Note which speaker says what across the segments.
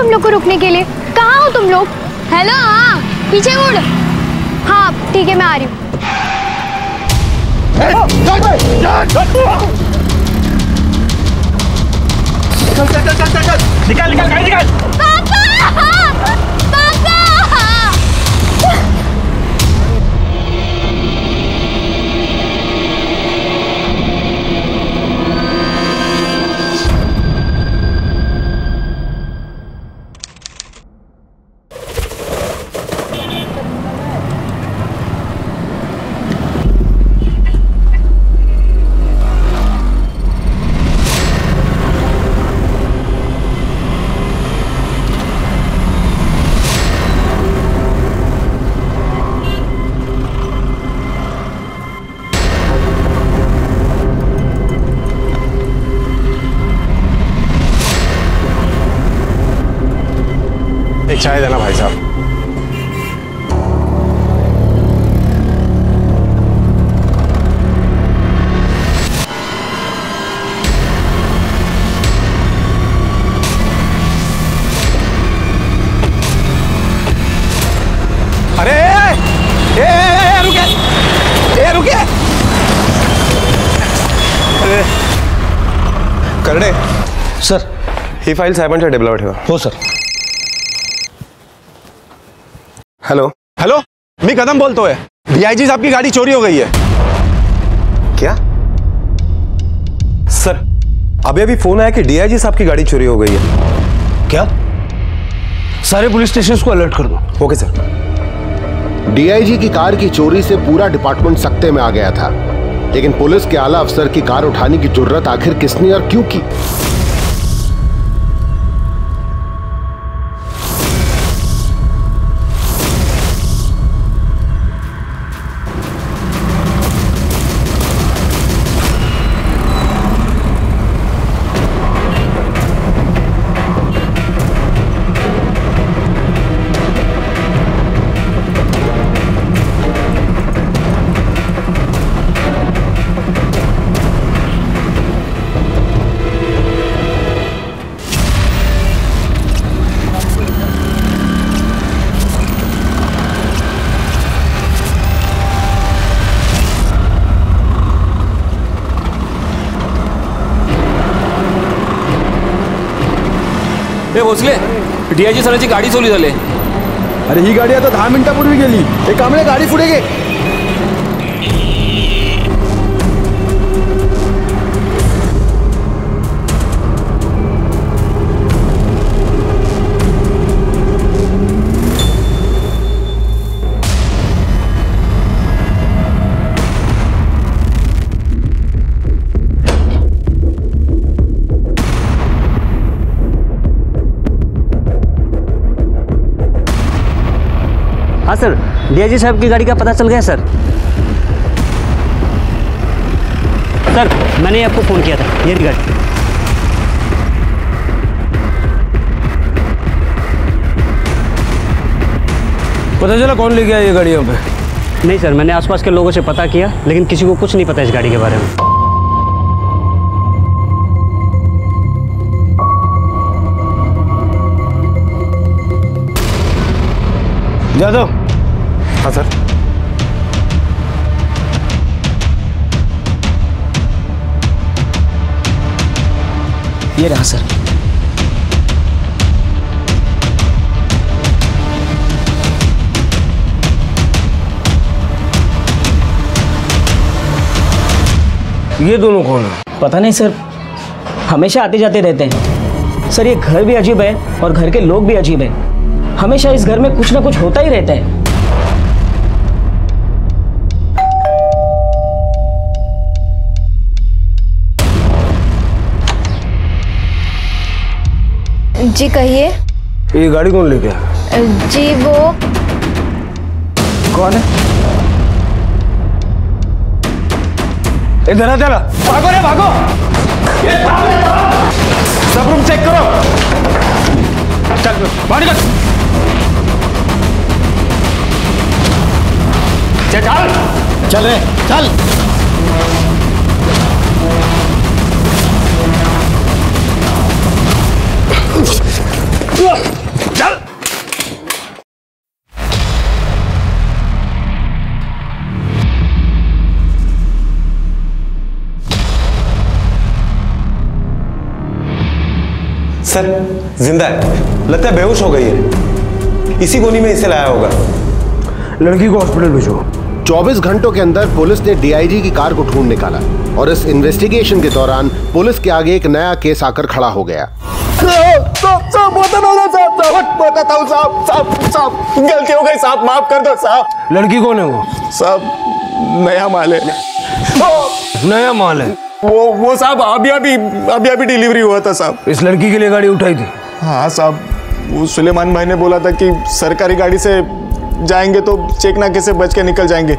Speaker 1: हम लोग को रुकने के लिए। कहाँ हो तुम लोग? हेलो, हाँ पीछे मुड़। हाँ ठीक है, मैं आ रही हूँ।
Speaker 2: निकाल निकाल गाड़ी निकाल।
Speaker 3: एक चाय देना भाई साहब। अरे रुकिए अरे करणे
Speaker 4: सर,
Speaker 3: ही फाईल साहेबांच्या टेबलावर ठेवा.
Speaker 4: हो सर.
Speaker 3: हेलो हेलो, मैं कदम बोलतोय. डीआईजी साहब की गाड़ी चोरी हो गई है. क्या सर? अभी अभी फोन आया कि डीआईजी साहब की गाड़ी चोरी हो गई है.
Speaker 4: क्या? सारे पुलिस स्टेशन को अलर्ट कर दो.
Speaker 3: Okay sir.
Speaker 5: डीआईजी की कार की चोरी से पूरा डिपार्टमेंट सकते में आ गया था, लेकिन पुलिस के आला अफसर की कार उठाने की जुर्रत आखिर किसने और क्यों की?
Speaker 6: भोसले, डीआयजी सरांची गाडी चोरी झाली.
Speaker 4: अरे ही गाडी आता 10 मिनिटापूर्वी गेली. एक कामळे गाडी पुढे घे.
Speaker 7: हाँ सर, डीआईजी साहब की गाड़ी का पता चल गया सर. सर, मैंने आपको फ़ोन किया था. ये गाड़ी.
Speaker 4: पता चला कौन ले गया ये गाड़ी यहाँ पे?
Speaker 7: नहीं सर, मैंने आसपास के लोगों से पता किया, लेकिन किसी को कुछ नहीं पता इस गाड़ी के बारे में.
Speaker 4: जादव.
Speaker 3: हाँ सर.
Speaker 7: ये रहा सर.
Speaker 4: ये दोनों कौन है?
Speaker 7: पता नहीं सर, हमेशा आते जाते रहते हैं. सर, ये घर भी अजीब है और घर के लोग भी अजीब हैं. हमेशा इस घर में कुछ ना कुछ होता ही रहता है.
Speaker 1: जी कहिए.
Speaker 4: ये गाड़ी कौन ले गया?
Speaker 1: जी वो
Speaker 4: कौन है? इधर आ चला. भागो रे भागो. सब रूम चेक करो. चल बाहर निकल. चल रे चल.
Speaker 3: सर जिंदा है, लगता है बेहोश हो गई है। इसी कोनी में इसे लाया होगा।
Speaker 4: लड़की को हॉस्पिटल भेजो।
Speaker 5: 24 घंटों के अंदर पुलिस ने डीआईजी की कार को ढूंढ निकाला और इस इन्वेस्टिगेशन के दौरान पुलिस के आगे एक नया केस आकर खड़ा हो गया।
Speaker 3: गलती हो गई साहब, माफ कर दो साहब।
Speaker 4: लड़की कौन है वो?
Speaker 3: साहब नया माल है।
Speaker 4: नया माल है?
Speaker 3: वो साहब अभी डिलीवरी हुआ था साहब।
Speaker 4: इस लड़की के लिए गाड़ी उठाई थी?
Speaker 3: हाँ साहब, वो सुलेमान भाई ने बोला था कि सरकारी गाड़ी से जाएंगे तो चेक नाके से बच के निकल जाएंगे।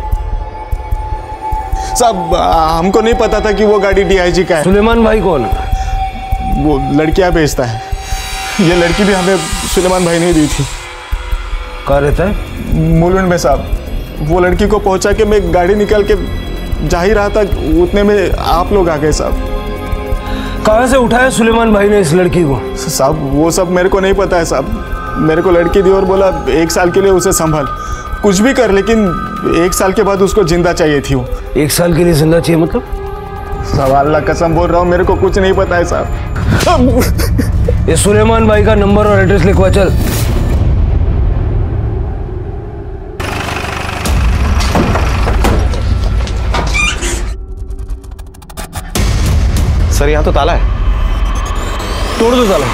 Speaker 3: साहब हमको नहीं पता था कि वो गाड़ी डीआईजी का है।
Speaker 4: सुलेमान भाई कौन है?
Speaker 3: वो लड़कियां बेचता है। ये लड़की भी हमें सुलेमान भाई ने दी थी।
Speaker 4: कहाँ रहता है?
Speaker 3: मुलुंड में साहब। वो लड़की को पहुंचा के मैं गाड़ी निकाल के जा ही रहा था, उतने में आप लोग आ गए साहब।
Speaker 4: कहाँ से उठाया सुलेमान भाई ने इस लड़की को?
Speaker 3: साहब वो सब मेरे को नहीं पता है साहब। मेरे को लड़की दी और बोला 1 साल के लिए उसे संभाल, कुछ भी कर, लेकिन 1 साल के बाद उसको जिंदा चाहिए थी। वो
Speaker 4: 1 साल के लिए जिंदा चाहिए मतलब?
Speaker 3: साहब अल्लाह कसम बोल रहा हूँ, मेरे को कुछ नहीं पता है साहब।
Speaker 4: ये सुलेमान भाई का नंबर और एड्रेस लिखवा चल।
Speaker 3: सर यहाँ तो ताला है।
Speaker 4: तोड़ दो ताला।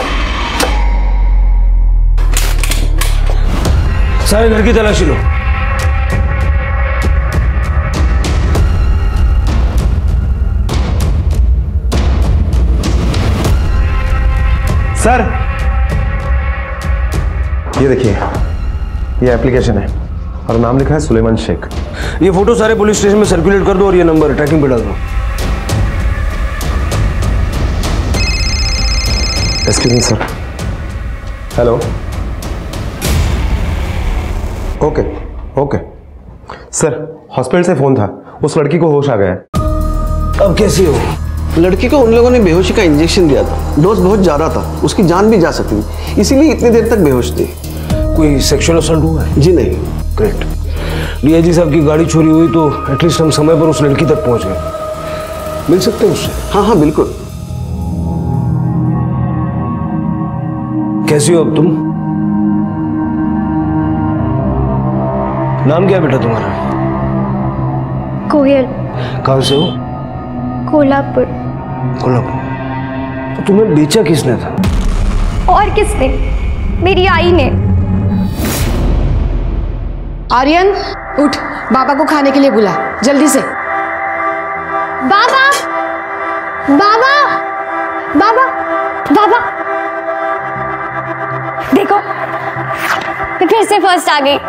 Speaker 4: सारे घर की तलाशी लो।
Speaker 3: सर ये देखिए, ये एप्लीकेशन है और नाम लिखा है सुलेमान शेख।
Speaker 4: ये फोटो सारे पुलिस स्टेशन में सर्कुलेट कर दो और ये नंबर ट्रैकिंग पे डाल दो।
Speaker 3: Excuse me sir. Hello. Okay sir, hospital से फोन था, उस लड़की को होश आ गया है।
Speaker 4: अब कैसी हो?
Speaker 2: लड़की को उन लोगों ने बेहोशी का इंजेक्शन दिया था। डोज बहुत ज्यादा था, उसकी जान भी जा सकती थी, इसीलिए इतनी देर तक बेहोश थी।
Speaker 4: कोई सेक्सुअल असल्ट हुआ है?
Speaker 2: जी नहीं।
Speaker 4: ग्रेट। डीआईजी साहब की गाड़ी चोरी हुई तो एटलीस्ट हम समय पर उस लड़की तक पहुंच गए। मिल सकते हैं उससे?
Speaker 2: हाँ बिल्कुल।
Speaker 4: कैसी हो अब तुम? नाम क्या है बेटा तुम्हारा?
Speaker 1: कोयल।
Speaker 4: कहाँ से हो?
Speaker 1: कोल्हापुर।
Speaker 4: कोल्हापुर। तो तुम्हें बेचा किसने था?
Speaker 1: और किसने? मेरी आई ने।
Speaker 8: आर्यन उठ, बाबा को खाने के लिए बुला जल्दी से।
Speaker 1: बाबा बाबा बाबा बाबा, देखो मैं फिर से फर्स्ट आ गई।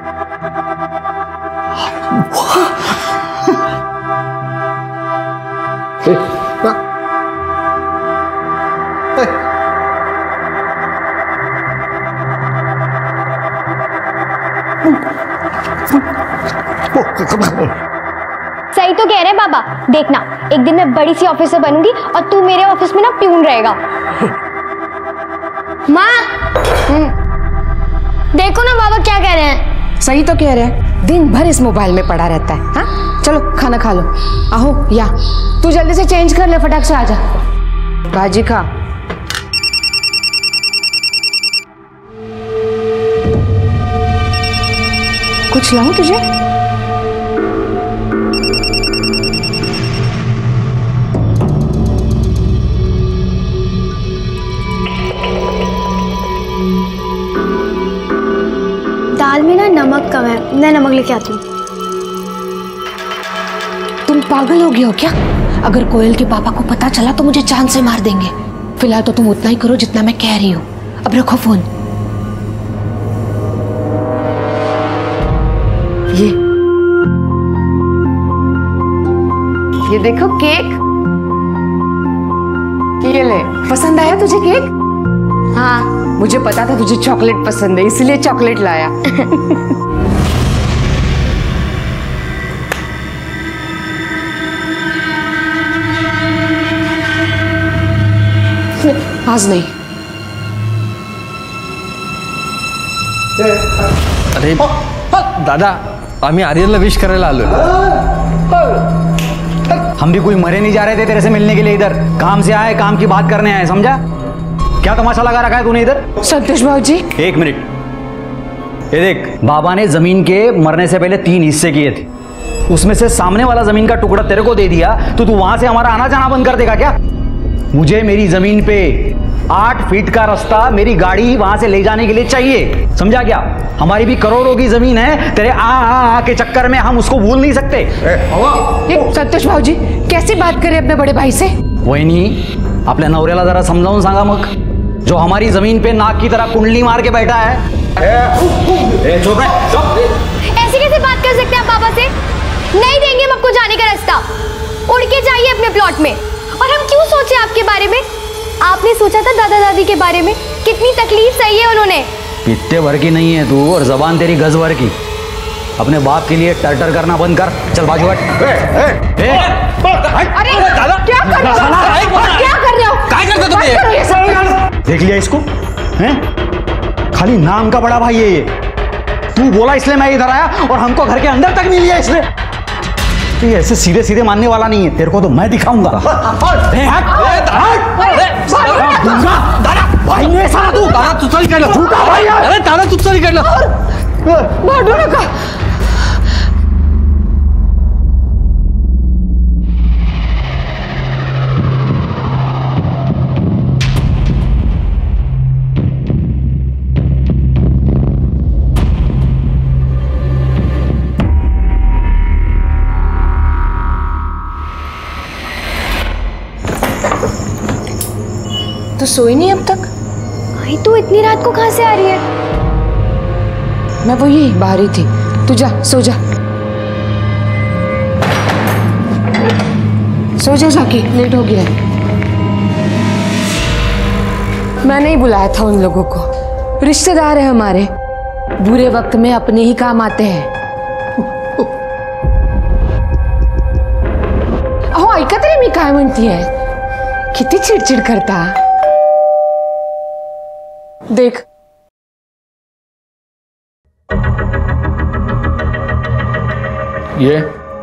Speaker 1: सही तो कह रहे हैं बाबा, देखना एक दिन मैं बड़ी सी ऑफिसर बनूंगी और तू मेरे ऑफिस में ना प्यून रहेगा। माँ देखो ना बाबा क्या कह रहे हैं।
Speaker 8: सही तो कह रहे हैं, दिन भर इस मोबाइल में पड़ा रहता है। हाँ चलो खाना खा लो। आहो या तू जल्दी से चेंज कर ले, फटाक से आजा। भाजी खा। कुछ लाऊं तुझे?
Speaker 1: दाल में ना नमक कम है, मैं नमक लेके आती हूँ।
Speaker 8: तुम पागल हो गए हो क्या? अगर कोयल के पापा को पता चला तो मुझे जान से मार देंगे। फिलहाल तो तुम उतना ही करो जितना मैं कह रही हूँ। अब रखो फोन। ये देखो केक। ये ले, पसंद आया तुझे केक? हाँ मुझे पता था तुझे चॉकलेट पसंद है, इसलिए चॉकलेट लाया। आज नहीं।
Speaker 9: अरे दादा, आम्ही आर्यनला विश करायला आलोय। हम भी कोई मरे नहीं जा रहे थे तेरे से मिलने के लिए, इधर काम से आए, काम की बात करने आए, समझा?
Speaker 10: क्या तमाशा लगा रखा है तूने इधर?
Speaker 8: संतोष भाजी,
Speaker 10: एक मिनट, ये देख, बाबा ने जमीन के मरने से पहले 3 हिस्से किए थे, उसमें से सामने वाला जमीन का टुकड़ा तेरे को दे दिया, तो तू वहां से हमारा आना जाना बंद कर देगा क्या? मुझे मेरी जमीन पे 8 फीट का रास्ता मेरी गाड़ी वहां से ले जाने के लिए चाहिए, समझा क्या? हमारी भी करोड़ों की जमीन है, तेरे आ के चक्कर में हम उसको भूल नहीं सकते।
Speaker 8: ये संतोष भाजी कैसी बात करे अपने बड़े भाई से?
Speaker 10: वही नहीं, आपल्या नवऱ्याला जरा समजावून सांगा मग, जो हमारी जमीन पे नाक की तरह कुंडली मार के बैठा है। चुप रहे, चुप।
Speaker 1: ऐसे कैसे बात कर सकते हैं आप पापा से? नहीं देंगे हम आपको जाने का रास्ता, उड़ के जाइए अपने प्लॉट में। और हम क्यों सोचे आपके बारे में? आपने सोचा था दादा दादी के बारे में, कितनी तकलीफ सही है उन्होंने।
Speaker 10: पित्ते भर की नहीं है तू, और जबान तेरी गज भर की। अपने बाप के लिए टर्टर करना बंद कर, चल बाजू हट।
Speaker 8: अरे क्या कर रहे हो? क्या कर रहे हो?
Speaker 10: क्या करते तुम ये? देख लिया इसको, हैं? खाली नाम का बड़ा भाई है ये। तू बोला इसलिए मैं इधर आया, और हमको घर के अंदर तक नहीं लिया इसने। तो ये ऐसे सीधे सीधे मानने वाला नहीं है, तेरे को तो मैं दिखाऊंगा। भाई ने सारा तू दादा तुझसे ही कर लो, अरे दादा तुझसे ही कर लो।
Speaker 8: भाड़ू नका। तो सोई नहीं अब तक?
Speaker 1: आई तो इतनी रात को कहां से आ रही है?
Speaker 8: मैं वो यही बाहर ही थी, तू जा सो जा, सो जा जाके, लेट हो गया है। मैं नहीं बुलाया था उन लोगों को, रिश्तेदार है हमारे, बुरे वक्त में अपने ही काम आते हैं। अहो ऐका तरी मी काय म्हणतीये, किती चिडचिड करता। देख
Speaker 3: ये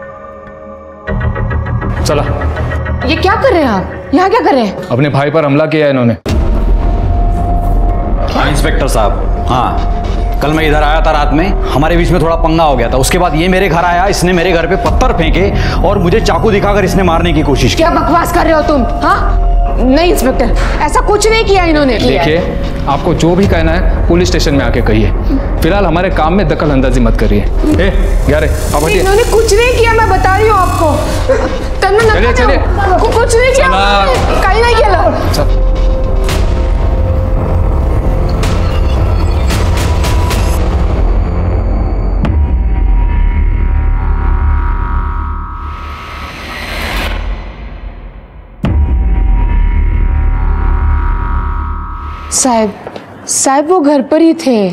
Speaker 3: चला।
Speaker 8: ये क्या कर रहे हैं आप? यहाँ क्या कर रहे हैं?
Speaker 3: अपने भाई पर हमला किया है इन्होंने।
Speaker 10: हाँ इंस्पेक्टर साहब, हाँ कल मैं इधर आया था रात में, हमारे बीच में थोड़ा पंगा हो गया था। उसके बाद ये मेरे घर आया, इसने मेरे घर पे पत्थर फेंके और मुझे चाकू दिखाकर इसने मारने की कोशिश की।
Speaker 8: क्या बकवास कर रहे हो तुम? हाँ नहीं इंस्पेक्टर, ऐसा कुछ नहीं किया इन्होंने।
Speaker 3: देखिए, आपको जो भी कहना है पुलिस स्टेशन में आके कहिए, फिलहाल हमारे काम में दखल अंदाजी मत करिए।
Speaker 8: इन्होंने कुछ नहीं किया, मैं बता रही हूँ आपको।
Speaker 3: चलिए चलिए,
Speaker 8: कुछ नहीं किया, कहीं नहीं किया। साहब वो घर पर ही थे।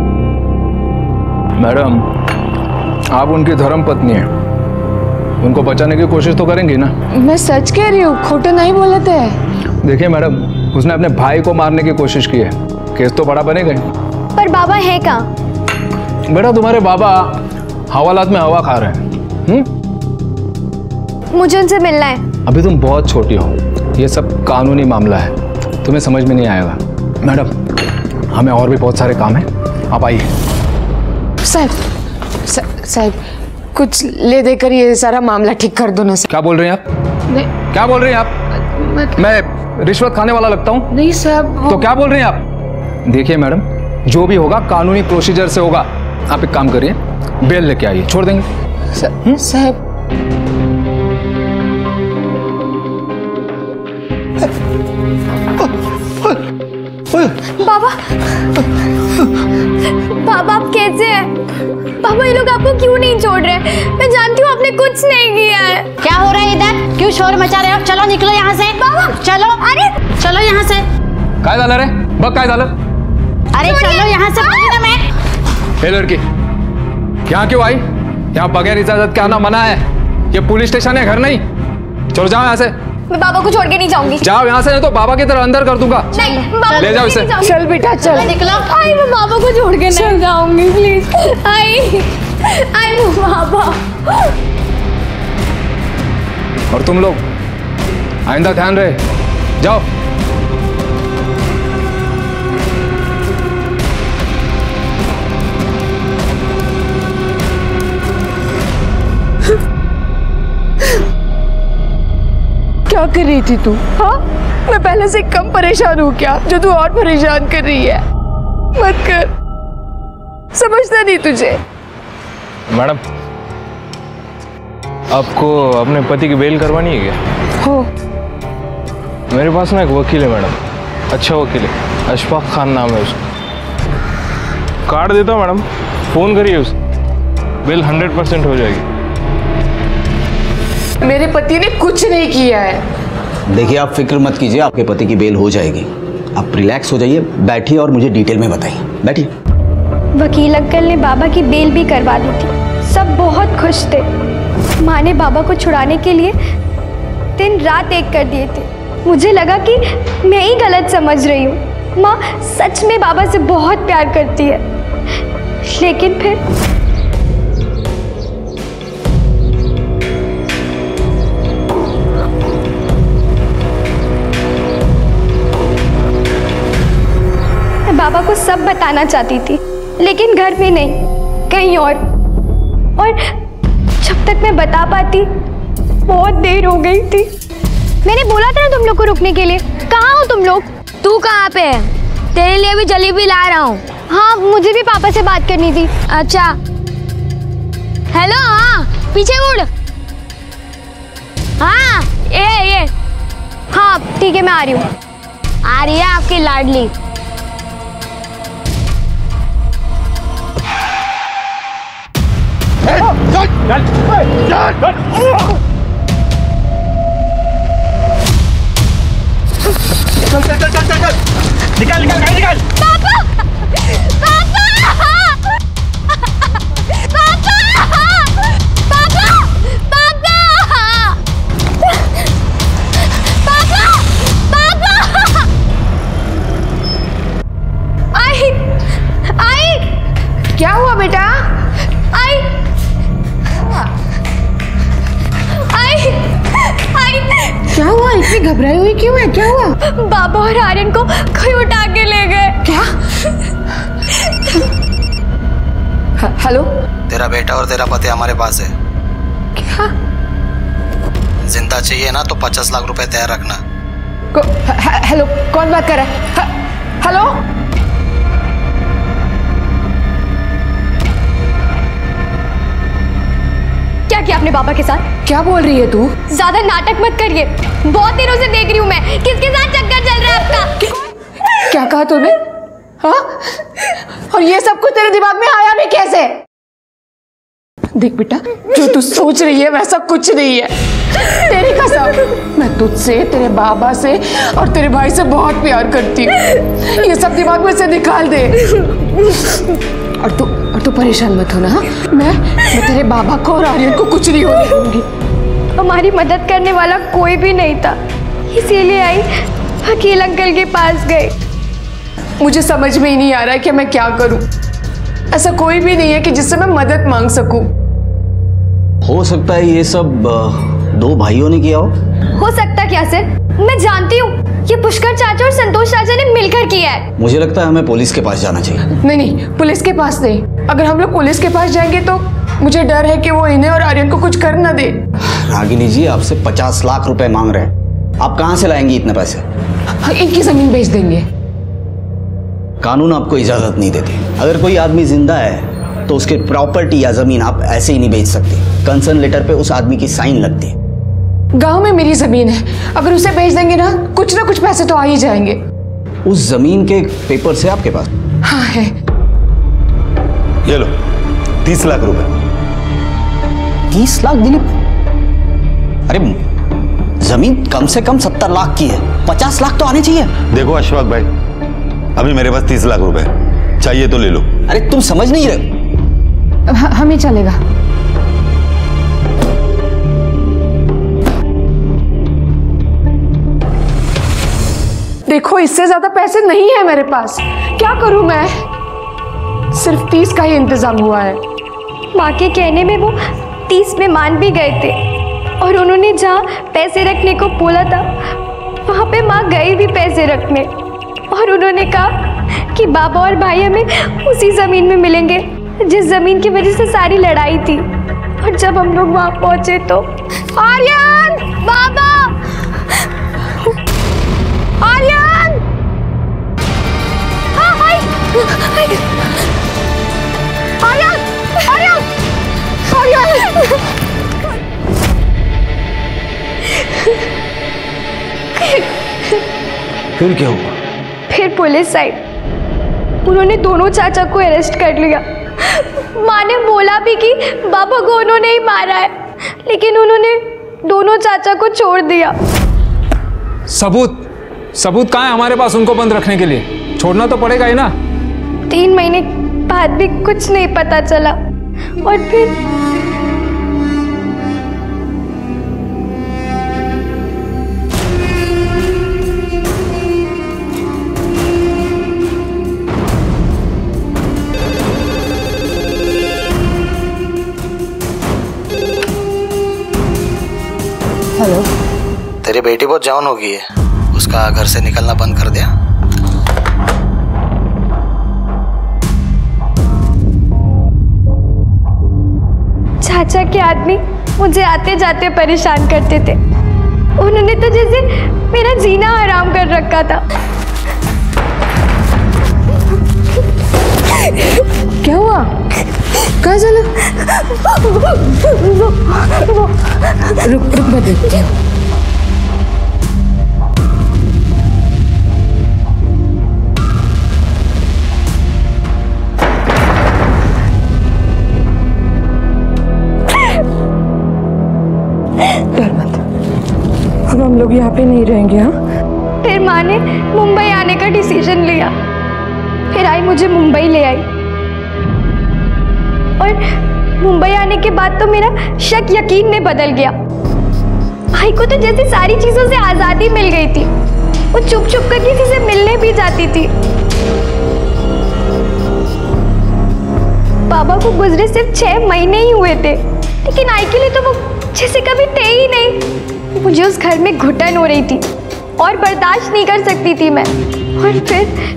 Speaker 3: मैडम, आप उनकी धर्म पत्नी हैं, उनको बचाने की कोशिश तो करेंगी ना?
Speaker 8: मैं सच कह रही हूँ, खोटे नहीं बोले थे।
Speaker 3: देखिए मैडम, उसने अपने भाई को मारने की कोशिश की है, केस तो बड़ा बनेगा।
Speaker 1: पर बाबा है कहाँ?
Speaker 3: बेटा तुम्हारे बाबा हवालात में हवा खा रहे हैं।
Speaker 1: मुझे उनसे मिलना है।
Speaker 3: अभी तुम बहुत छोटी हो, ये सब कानूनी मामला है, तुम्हें समझ में नहीं आएगा। मैडम, हमें और भी बहुत सारे काम हैं, आप आइए।
Speaker 8: साहब कुछ ले देकर ये सारा मामला ठीक कर दो ना।
Speaker 3: क्या बोल रहे हैं आप?
Speaker 8: नहीं,
Speaker 3: क्या बोल रहे हैं आप? मैं रिश्वत खाने वाला लगता हूँ?
Speaker 8: नहीं साहब।
Speaker 3: तो क्या बोल रहे हैं आप? देखिए मैडम, जो भी होगा कानूनी प्रोसीजर से होगा। आप एक काम करिए, बेल लेके आइए, छोड़ देंगे।
Speaker 8: साहब
Speaker 1: बाबा, बाबा आप कैसे हैं? बाबा ये लोग आपको क्यों नहीं छोड़ रहे? मैं जानती हूँ आपने कुछ नहीं किया है।
Speaker 11: क्या हो रहा है इधर? क्यों शोर मचा रहे हो? चलो निकलो यहाँ से।
Speaker 1: बाबा
Speaker 11: चलो, अरे चलो यहाँ से।
Speaker 3: काय झालं रे? बघ काय झालं?
Speaker 11: अरे चलो यहाँ से, बोली ना मैं।
Speaker 3: ए लड़की, यहाँ क्यों आई? यहाँ बगैर इजाजत के आना मना है, ये पुलिस स्टेशन है, घर नहीं। चलो जाओ यहाँ से।
Speaker 1: मैं बाबा को छोड़ के नहीं जाऊंगी।
Speaker 3: जाओ यहाँ से, नहीं तो बाबा की तरह अंदर कर दूंगा।
Speaker 1: नहीं, बाबा
Speaker 3: ले जाओ इसे।
Speaker 8: चल बेटा चल।
Speaker 11: निकलो।
Speaker 1: आई मैं बाबा को छोड़ के नहीं जाऊंगी, प्लीज। आई वो बाबा।
Speaker 3: और तुम लोग आइंदा ध्यान रहे, जाओ।
Speaker 8: क्या कर रही थी तू? हाँ, मैं पहले से कम परेशान हूँ क्या जो तू और परेशान कर रही है? मत कर, समझता नहीं तुझे।
Speaker 12: मैडम, आपको अपने पति की बेल करवानी है क्या?
Speaker 8: हो,
Speaker 12: मेरे पास ना एक वकील है मैडम, अच्छा वकील है, अशफाक खान नाम है उसका। कार्ड देता हूँ मैडम, फोन करिए उसे, बेल 100% हो जाएगी।
Speaker 8: मेरे पति ने कुछ नहीं किया है।
Speaker 10: देखिए, आप फिक्र मत कीजिए, आपके पति की बेल हो जाएगी। आप रिलैक्स हो जाइए, बैठिए और मुझे डिटेल में बताइए। बैठिए।
Speaker 1: वकील अंकल ने बाबा की बेल भी करवा दी थी। सब बहुत खुश थे। माँ ने बाबा को छुड़ाने के लिए दिन रात एक कर दिए थे। मुझे लगा कि मैं ही गलत समझ रही हूँ। माँ सच में बाबा से बहुत प्यार करती है, लेकिन फिर मैं बाबा को सब बताना चाहती थी, लेकिन घर में नहीं, कहीं और जब तक मैं बता पाती बहुत देर हो गई थी। मैंने बोला था ना तुम लोग को रुकने के लिए। कहाँ हो तुम लोग?
Speaker 11: तू कहाँ पे है? तेरे लिए भी जलेबी ला रहा हूँ।
Speaker 1: हाँ, मुझे भी पापा से बात करनी थी।
Speaker 11: अच्छा, हेलो। हाँ, पीछे मुड़। हाँ, ये
Speaker 1: हाँ ठीक है, मैं आ रही हूँ।
Speaker 11: आ रही है आपकी लाडली।
Speaker 6: निकाल गाड़ी निकाल।
Speaker 11: पापा! पापा! पापा! पापा! पापा! पापा! पापा!
Speaker 8: आई, क्या हुआ बेटा? क्या हुआ? इतनी घबराई हुई क्यों है? क्या हुआ?
Speaker 1: बाबा और आर्यन को कोई उठा के ले गए।
Speaker 8: क्या? हेलो?
Speaker 13: तेरा बेटा और तेरा पति हमारे पास है।
Speaker 8: क्या?
Speaker 13: जिंदा चाहिए ना तो 50 लाख रुपए तैयार रखना।
Speaker 8: हेलो, कौन बात कर रहा है? हेलो?
Speaker 1: क्या किया आपने बाबा के साथ?
Speaker 8: क्या बोल रही है तू?
Speaker 1: ज्यादा नाटक मत करिए। बहुत दिनों से देख रही हूँ मैं, किसके साथ चक्कर चल रहा है आपका?
Speaker 8: क्या कहा तूने? हाँ? और ये सब कुछ तेरे दिमाग में आया भी कैसे? देख बेटा, जो तू सोच रही है वैसा कुछ नहीं है। तेरी कसम, मैं तुझसे, तेरे बाबा से और तेरे भाई से बहुत प्यार करती हूँ। ये सब दिमाग में से निकाल दे। और तू परेशान मत हो ना। मैं तेरे बाबा को और आर्यन को कुछ नहीं होने दूंगी।
Speaker 1: हमारी मदद करने वाला कोई भी नहीं था, इसीलिए आई वकील अंकल के पास गई।
Speaker 8: मुझे समझ में ही नहीं आ रहा है कि मैं क्या करूं। ऐसा कोई भी नहीं है कि जिससे मैं मदद मांग सकूं।
Speaker 10: हो सकता है ये सब दो भाइयों ने किया
Speaker 1: हो सकता क्या सर? मैं जानती हूँ, ये पुष्कर चाचा और संतोष चाचा ने मिलकर किया है।
Speaker 10: मुझे लगता है हमें पुलिस के पास जाना चाहिए।
Speaker 8: नहीं, पुलिस के पास नहीं। अगर हम लोग पुलिस के पास जाएंगे तो मुझे डर है कि वो इन्हें और आर्यन को कुछ कर न दे।
Speaker 10: रागिनी जी, आपसे 50 लाख रुपए मांग रहे हैं, आप कहां से लाएंगी इतने पैसे?
Speaker 8: इनकी जमीन बेच देंगे।
Speaker 10: कानून आपको इजाजत नहीं देती। अगर कोई आदमी जिंदा है तो उसके प्रॉपर्टी या जमीन आप ऐसे ही नहीं बेच सकते। कंसर्न लेटर पे उस आदमी की साइन लगती है।
Speaker 8: गांव में मेरी जमीन है, अगर उसे बेच देंगे ना कुछ पैसे तो आ ही जाएंगे।
Speaker 10: उस जमीन के पेपर से आपके पास?
Speaker 8: हाँ है।
Speaker 14: ये लो 30 लाख रुपए।
Speaker 10: 30 लाख दिलीप? अरे जमीन कम से कम 70 लाख की है, 50 लाख तो आने चाहिए।
Speaker 14: देखो अशफाक भाई, अभी मेरे पास 30 लाख रुपए चाहिए तो ले लो।
Speaker 10: अरे तुम समझ नहीं रहे।
Speaker 8: हमें चलेगा। देखो, इससे ज्यादा पैसे नहीं है मेरे पास। क्या करूं मैं? सिर्फ 30 का ही इंतजाम हुआ है।
Speaker 1: माँ के कहने में वो 30 में मान भी गए थे, और उन्होंने जहाँ पैसे रखने को बोला था वहाँ पे माँ गई भी पैसे रखने, और उन्होंने कहा कि बाबा और भाई हमें उसी ज़मीन में मिलेंगे जिस ज़मीन की वजह से सारी लड़ाई थी। और जब हम लोग वहाँ पहुँचे तो आर्यन, बाबा आर्यन, आर्यन, आर्यन।
Speaker 4: फिर क्या हुआ?
Speaker 1: फिर पुलिस आई, उन्होंने दोनों चाचा को अरेस्ट कर लिया। माँ ने बोला भी कि बाबा को उन्होंने ही मारा है, लेकिन उन्होंने दोनों चाचा को छोड़ दिया।
Speaker 15: सबूत कहाँ है हमारे पास उनको बंद रखने के लिए? छोड़ना तो पड़ेगा ही ना।
Speaker 1: 3 महीने बाद भी कुछ नहीं पता चला, और फिर
Speaker 8: हेलो।
Speaker 13: तेरी बेटी बहुत जवान हो गई है, उसका घर से निकलना बंद कर दिया।
Speaker 1: चाचा के आदमी मुझे आते जाते परेशान करते थे। उन्होंने तो जैसे मेरा जीना हराम कर रखा था।
Speaker 8: क्या हुआ? कहाँ चला? रुक मैं देखती हूँ। डर मत, अब हम लोग यहाँ पे नहीं रहेंगे। हाँ,
Speaker 1: फिर माँ ने मुंबई आने का डिसीजन लिया। फिर आई मुझे मुंबई ले आई, और मुंबई आने के बाद तो मेरा शक यकीन में बदल गया। भाई को तो जैसे सारी चीजों से आजादी मिल गई थी। वो चुप चुप कर किसी से मिलने भी जाती थी। बाबा को गुजरे सिर्फ 6 महीने ही हुए थे, लेकिन आई के लिए तो वो जैसे कभी थे ही नहीं। मुझे उस घर में घुटन हो रही थी और बर्दाश्त नहीं कर सकती थी मैं। और फिर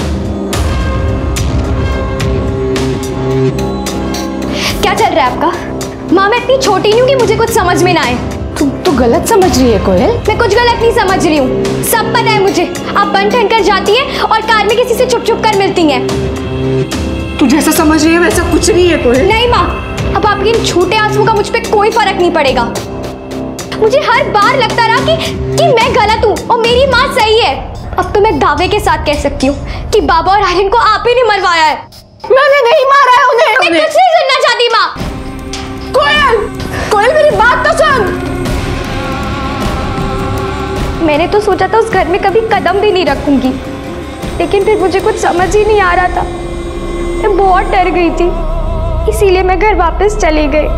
Speaker 1: क्या चल रहा है आपका? माँ, मैं इतनी छोटी नहीं हूँ कि मुझे कुछ समझ में ना आए।
Speaker 8: तुम तो गलत समझ रही है कोयल।
Speaker 1: मैं कुछ गलत नहीं समझ रही हूँ, सब पता है मुझे। आप बन ठन कर जाती हैं और कार में किसी से छुप छुप कर मिलती हैं।
Speaker 8: तू जैसा समझ रही है वैसा कुछ नहीं है कोयल।
Speaker 1: नहीं माँ, अब आपके इन छोटे आंसुओं का मुझ पे कोई फर्क नहीं पड़ेगा। मुझे हर बार लगता रहा कि मैं गलत हूँ और मेरी माँ सही है। अब तो मैं दावे के साथ कह सकती हूँ कि बाबा और आर्यन को आप ही ने मरवाया है।
Speaker 8: मैंने नहीं मारा है उन्हें।
Speaker 1: मैं कुछ नहीं सुनना चाहती माँ।
Speaker 8: कोयल मेरी बात तो सुन।
Speaker 1: मैंने तो सोचा था उस घर में कभी कदम भी नहीं रखूंगी, लेकिन फिर मुझे कुछ समझ ही नहीं आ रहा था। मैं बहुत डर गई थी, इसीलिए मैं घर वापस चली गई।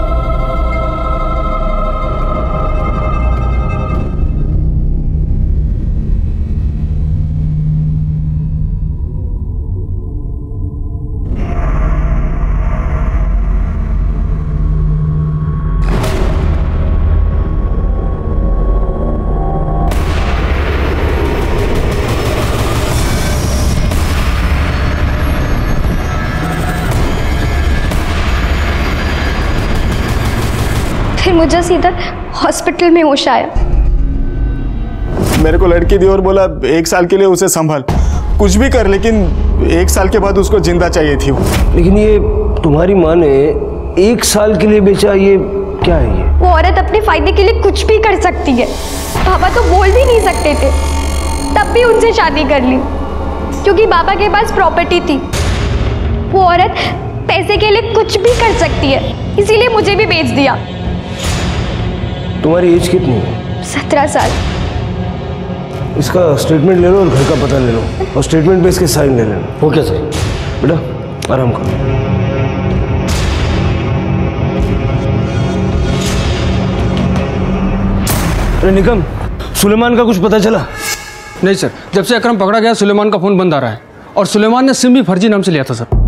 Speaker 1: फिर मुझे सीधा हॉस्पिटल में होश आया।
Speaker 3: मेरे को लड़की दी और बोला 1 साल के लिए उसे संभाल, कुछ भी कर, लेकिन 1 साल के बाद उसको जिंदा चाहिए थी वो।
Speaker 4: लेकिन ये तुम्हारी माँ ने 1 साल के लिए बेचा, ये क्या है? ये
Speaker 1: वो औरत अपने फायदे के लिए कुछ भी कर सकती है। पापा तो बोल भी नहीं सकते थे, तब भी उनसे शादी कर ली क्योंकि बाबा के पास प्रॉपर्टी थी। वो औरत पैसे के लिए कुछ भी कर सकती है, इसीलिए मुझे भी बेच दिया।
Speaker 4: तुम्हारी एज कितनी है?
Speaker 1: 17 साल।
Speaker 4: इसका स्टेटमेंट ले लो और घर का पता ले लो, और स्टेटमेंट पे इसके साइन ले लेना।
Speaker 10: Okay sir.
Speaker 4: बेटा आराम करो। अरे निकम, सुलेमान का कुछ पता चला?
Speaker 15: नहीं सर, जब से अकरम पकड़ा गया सुलेमान का फोन बंद आ रहा है, और सुलेमान ने सिम भी फर्जी नाम से लिया था सर।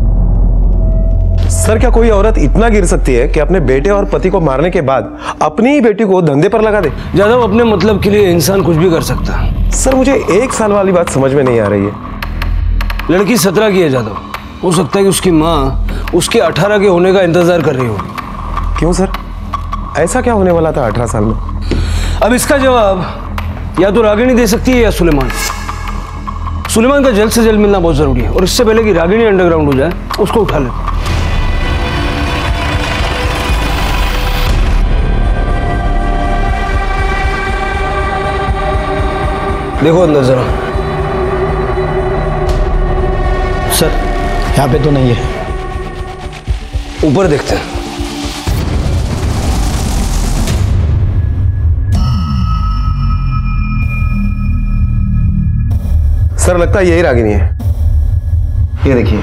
Speaker 16: सर, क्या कोई औरत इतना गिर सकती है कि अपने बेटे और पति को मारने के बाद अपनी ही बेटी को धंधे पर लगा दे?
Speaker 4: जादव, अपने मतलब के लिए इंसान कुछ भी कर सकता है।
Speaker 16: सर, मुझे 1 साल वाली बात समझ में नहीं आ रही है।
Speaker 4: लड़की 17 की है जादव, हो सकता है कि उसकी माँ उसके 18 के होने का इंतजार कर रही हो।
Speaker 16: क्यों सर, ऐसा क्या होने वाला था 18 साल में?
Speaker 4: अब इसका जवाब या तो रागिनी दे सकती है या सुलेमान। सुलेमान का जल्द से जल्द मिलना बहुत जरूरी है, और इससे पहले कि रागिनी अंडरग्राउंड हो जाए उसको उठा ले। देखो अंदर जरा।
Speaker 17: सर यहाँ पे तो नहीं है।
Speaker 4: ऊपर देखते हैं।
Speaker 16: सर लगता है यही रागिनी है। ये देखिए।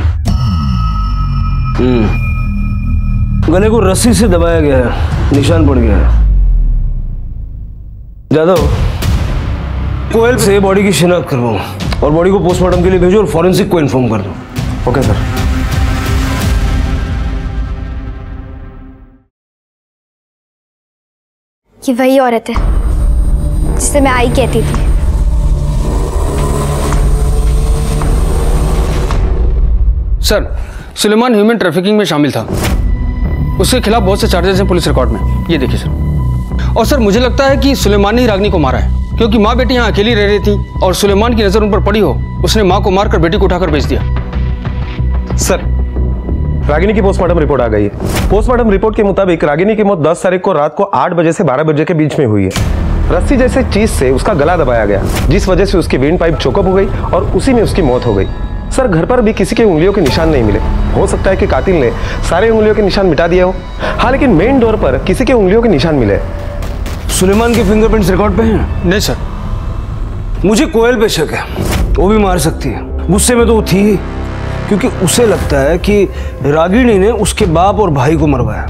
Speaker 4: गले को रस्सी से दबाया गया है, निशान पड़ गया है। जादव, कोयल से बॉडी की शिनाख्त करवाओ और बॉडी को पोस्टमार्टम के लिए भेजो और फॉरेंसिक को इन्फॉर्म कर दो।
Speaker 16: Okay sir.
Speaker 1: ये वही औरत है जिसे मैं आई कहती थी।
Speaker 15: सर, सुलेमान ह्यूमन ट्रैफिकिंग में शामिल था। उसके खिलाफ बहुत से चार्जेस हैं पुलिस रिकॉर्ड में, ये देखिए सर। और सर मुझे लगता है कि सुलेमान ने ही रागिनी को मारा है, क्योंकि माँ बेटी यहाँ अकेली रह रही थी और सुलेमान की नजर उन पर पड़ी हो, उसने माँ को मारकर बेटी को उठाकर बेच दिया।
Speaker 16: सर रागिनी की पोस्टमार्टम रिपोर्ट आ गई है। पोस्टमार्टम रिपोर्ट के मुताबिक रागिनी की मौत 10 तारीख को रात को 8 बजे से 12 बजे के बीच में हुई है। रस्सी जैसे चीज से उसका गला दबाया गया, जिस वजह से उसकी विंड पाइप चोकअप हो गई और उसी में उसकी मौत हो गई। सर घर पर भी किसी के उंगलियों के निशान नहीं मिले। हो सकता है कि कातिल ने सारे उंगलियों के निशान मिटा दिया हो। हाँ, लेकिन मेन डोर पर किसी के उंगलियों के निशान मिले।
Speaker 4: सुलेमान के फिंगरप्रिंट्स रिकॉर्ड पे हैं?
Speaker 15: नहीं सर।
Speaker 4: मुझे कोयल पे शक है, वो भी मार सकती है। गुस्से में तो वो थी, क्योंकि उसे लगता है कि रागिनी ने उसके बाप और भाई को मरवाया।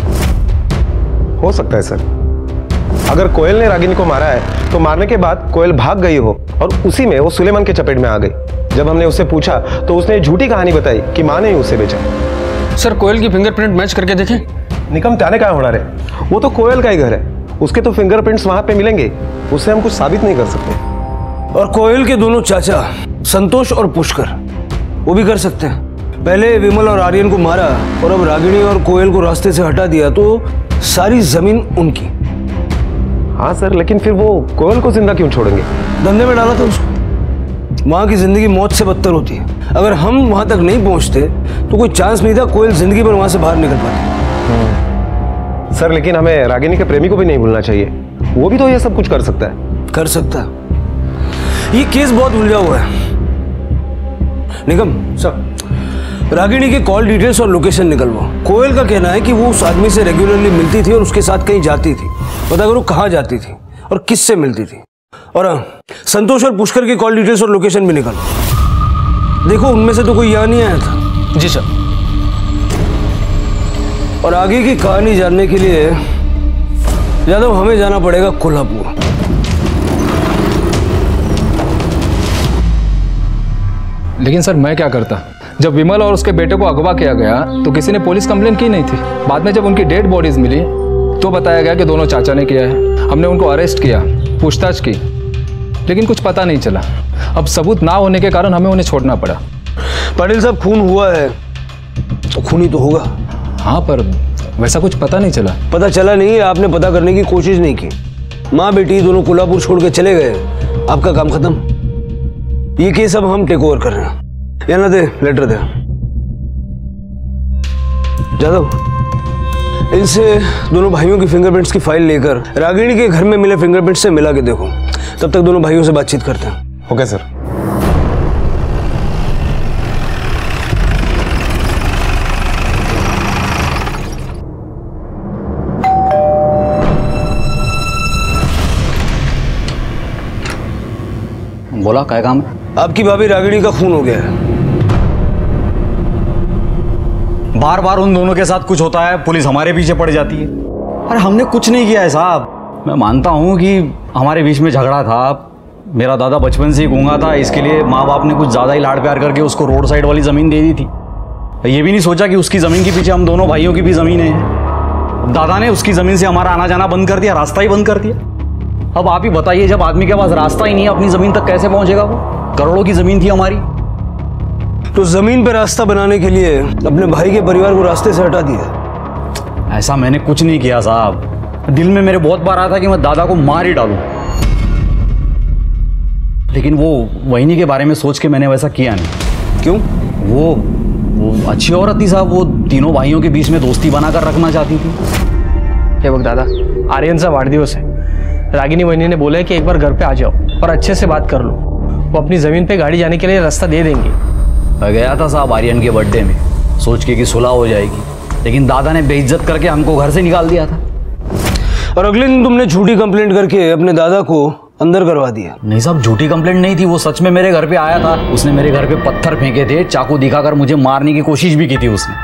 Speaker 16: हो सकता है सर। अगर कोयल ने रागिनी को मारा है तो मारने के बाद कोयल भाग गई हो और उसी में वो सुलेमान के चपेट में आ गई। जब हमने उससे पूछा तो उसने झूठी कहानी बताई कि माँ ने ही उसे बेचा।
Speaker 15: सर कोयल की फिंगरप्रिंट मैच करके देखें।
Speaker 16: निकम त्याने कहाँ होना रे, वो तो कोयल का ही घर है, उसके तो फिंगरप्रिंट्स वहां पे मिलेंगे, उससे हम कुछ साबित नहीं कर सकते।
Speaker 4: और कोयल के दोनों चाचा संतोष और पुष्कर वो भी कर सकते हैं। पहले विमल और आर्यन को मारा और अब रागिनी और कोयल को रास्ते से हटा दिया तो सारी जमीन उनकी।
Speaker 16: हाँ सर, लेकिन फिर वो कोयल को जिंदा क्यों छोड़ेंगे?
Speaker 4: धंधे में डाला था उसको। माँ की जिंदगी मौत से बदतर होती है। अगर हम वहां तक नहीं पहुंचते तो कोई चांस नहीं था कोयल जिंदगी भर वहां से बाहर निकल पाती।
Speaker 16: सर लेकिन हमें रागिनी के प्रेमी को भी नहीं भूलना चाहिए, वो भी तो ये सब कुछ कर सकता है।
Speaker 4: कर सकता है। ये केस बहुत उलझा हुआ है। निगम सर, रागिनी के कॉल डिटेल्स और लोकेशन निकलवाओ। कोयल का कहना है कि वो उस आदमी से रेगुलरली मिलती थी और उसके साथ कहीं जाती थी। पता करो कहाँ जाती थी और किससे मिलती थी। और संतोष और पुष्कर की कॉल डिटेल्स और लोकेशन भी निकालो। देखो उनमें से तो कोई यहाँ नहीं आया था।
Speaker 15: जी सर।
Speaker 4: और आगे की कहानी जानने के लिए यादव हमें जाना पड़ेगा कोल्हापुर।
Speaker 12: लेकिन सर मैं क्या करता, जब विमल और उसके बेटे को अगवा किया गया तो किसी ने पुलिस कंप्लेंट की नहीं थी। बाद में जब उनकी डेड बॉडीज मिली तो बताया गया कि दोनों चाचा ने किया है। हमने उनको अरेस्ट किया, पूछताछ की, लेकिन कुछ पता नहीं चला। अब सबूत ना होने के कारण हमें उन्हें छोड़ना पड़ा।
Speaker 4: पाटिल साहब खून हुआ है तो खून ही तो होगा।
Speaker 12: हाँ पर वैसा कुछ पता नहीं चला।
Speaker 4: पता चला नहीं, आपने पता करने की कोशिश नहीं की। माँ बेटी दोनों कोल्हापुर छोड़ के चले गए, आपका काम खत्म। ये केस अब हम टेक ओवर कर रहे हैं। या ना दे, लेटर दे। जादव, इनसे दोनों भाइयों की फिंगरप्रिंट्स की फाइल लेकर रागिनी के घर में मिले फिंगरप्रिंट से मिला के देखो। तब तक दोनों भाइयों से बातचीत करते हैं।
Speaker 16: Okay sir.
Speaker 10: बोला क्या काम है?
Speaker 4: आपकी भाभी रागिनी का खून हो गया है।
Speaker 10: बार बार उन दोनों के साथ कुछ होता है, पुलिस हमारे पीछे पड़ जाती है। अरे हमने कुछ नहीं किया है साहब। मैं मानता हूँ कि हमारे बीच में झगड़ा था। मेरा दादा बचपन से ही गूंगा था, इसके लिए माँ बाप ने कुछ ज़्यादा ही लाड़ प्यार करके उसको रोड साइड वाली ज़मीन दे दी थी। ये भी नहीं सोचा कि उसकी ज़मीन के पीछे हम दोनों भाइयों की भी ज़मीन है। दादा ने उसकी ज़मीन से हमारा आना जाना बंद कर दिया, रास्ता ही बंद कर दिया। अब आप ही बताइए, जब आदमी के पास रास्ता ही नहीं है अपनी ज़मीन तक कैसे पहुँचेगा वो? करोड़ों की ज़मीन थी हमारी।
Speaker 4: तो ज़मीन पर रास्ता बनाने के लिए अपने भाई के परिवार को रास्ते से हटा दिया।
Speaker 10: ऐसा मैंने कुछ नहीं किया साहब। दिल में मेरे बहुत बार आया था कि मैं दादा को मार ही डालूं। लेकिन वो वहीनी के बारे में सोच के मैंने वैसा किया नहीं।
Speaker 4: क्यों?
Speaker 10: वो अच्छी औरत थी साहब, वो तीनों भाइयों के बीच में दोस्ती बनाकर रखना चाहती थी।
Speaker 9: ये वक्त दादा, आर्यन साहब 8 दिवस है, रागिनी वहीनी ने बोला है कि एक बार घर पे आ जाओ और अच्छे से बात कर लो। वो अपनी ज़मीन पे गाड़ी जाने के लिए रास्ता दे देंगे।
Speaker 10: मैं गया था साहब आर्यन के बर्थडे में, सोच के कि सुलह हो जाएगी, लेकिन दादा ने बेइज्जत करके हमको घर से निकाल दिया था।
Speaker 4: और अगले दिन तुमने झूठी कंप्लेंट करके अपने दादा को अंदर करवा दिया।
Speaker 10: नहीं साहब, झूठी कंप्लेंट नहीं थी, वो सच में मेरे घर पे आया था। उसने मेरे घर पे पत्थर फेंके थे, चाकू दिखाकर मुझे मारने की कोशिश भी की थी उसने।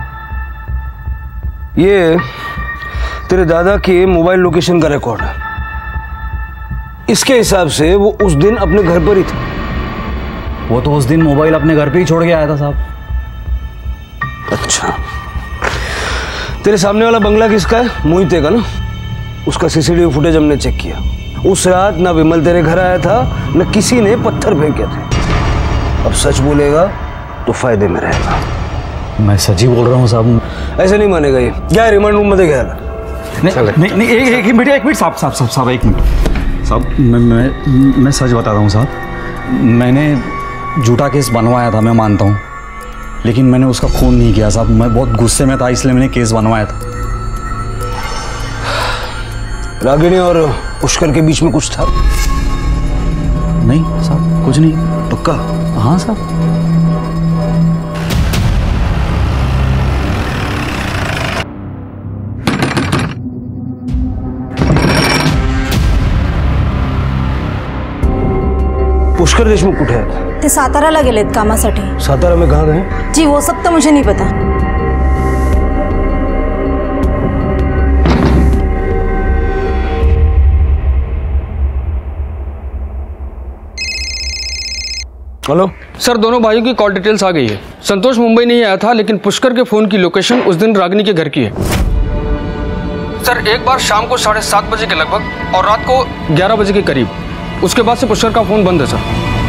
Speaker 4: ये तेरे दादा के मोबाइल लोकेशन का रिकॉर्ड है। इसके हिसाब से वो उस दिन अपने घर पर ही था।
Speaker 10: वो तो उस दिन मोबाइल अपने घर पे ही छोड़ के आया था साहब।
Speaker 4: अच्छा, तेरे सामने वाला बंगला किसका है? मोहिते का ना? उसका सीसीटीवी फुटेज हमने चेक किया। उस रात ना विमल तेरे घर आया था, न किसी ने पत्थर फेंके थे। अब सच बोलेगा तो फायदे में रहेगा।
Speaker 10: मैं सच ही बोल रहा हूँ साहब।
Speaker 4: ऐसे नहीं मानेगा ये। क्या रिमांड रूम में देखे?
Speaker 10: नहीं, एक मिनट साहब, एक मिनट साहब। मैं सच बता रहा हूँ साहब। मैंने झूठा केस बनवाया था, मैं मानता हूँ, लेकिन मैंने उसका खून नहीं किया साहब। मैं बहुत गुस्से में था, इसलिए मैंने केस बनवाया था।
Speaker 4: रागिनी और पुष्कर के बीच में कुछ था?
Speaker 10: नहीं साहब, कुछ नहीं।
Speaker 4: पक्का?
Speaker 10: हाँ साहब।
Speaker 4: पुष्कर देशमुख कुठे आहेत?
Speaker 18: ते साताराला गेलेत कामासाठी।
Speaker 4: सातारा में कहाँ गए?
Speaker 18: जी वो सब तो मुझे नहीं पता।
Speaker 4: हेलो
Speaker 15: सर, दोनों भाइयों की कॉल डिटेल्स आ गई है। संतोष मुंबई नहीं आया था, लेकिन पुष्कर के फोन की लोकेशन उस दिन रागिनी के घर की है। सर, एक बार शाम को 7:30 बजे के लगभग और रात को 11 बजे के करीब। उसके बाद से पुष्कर का फोन बंद है सर।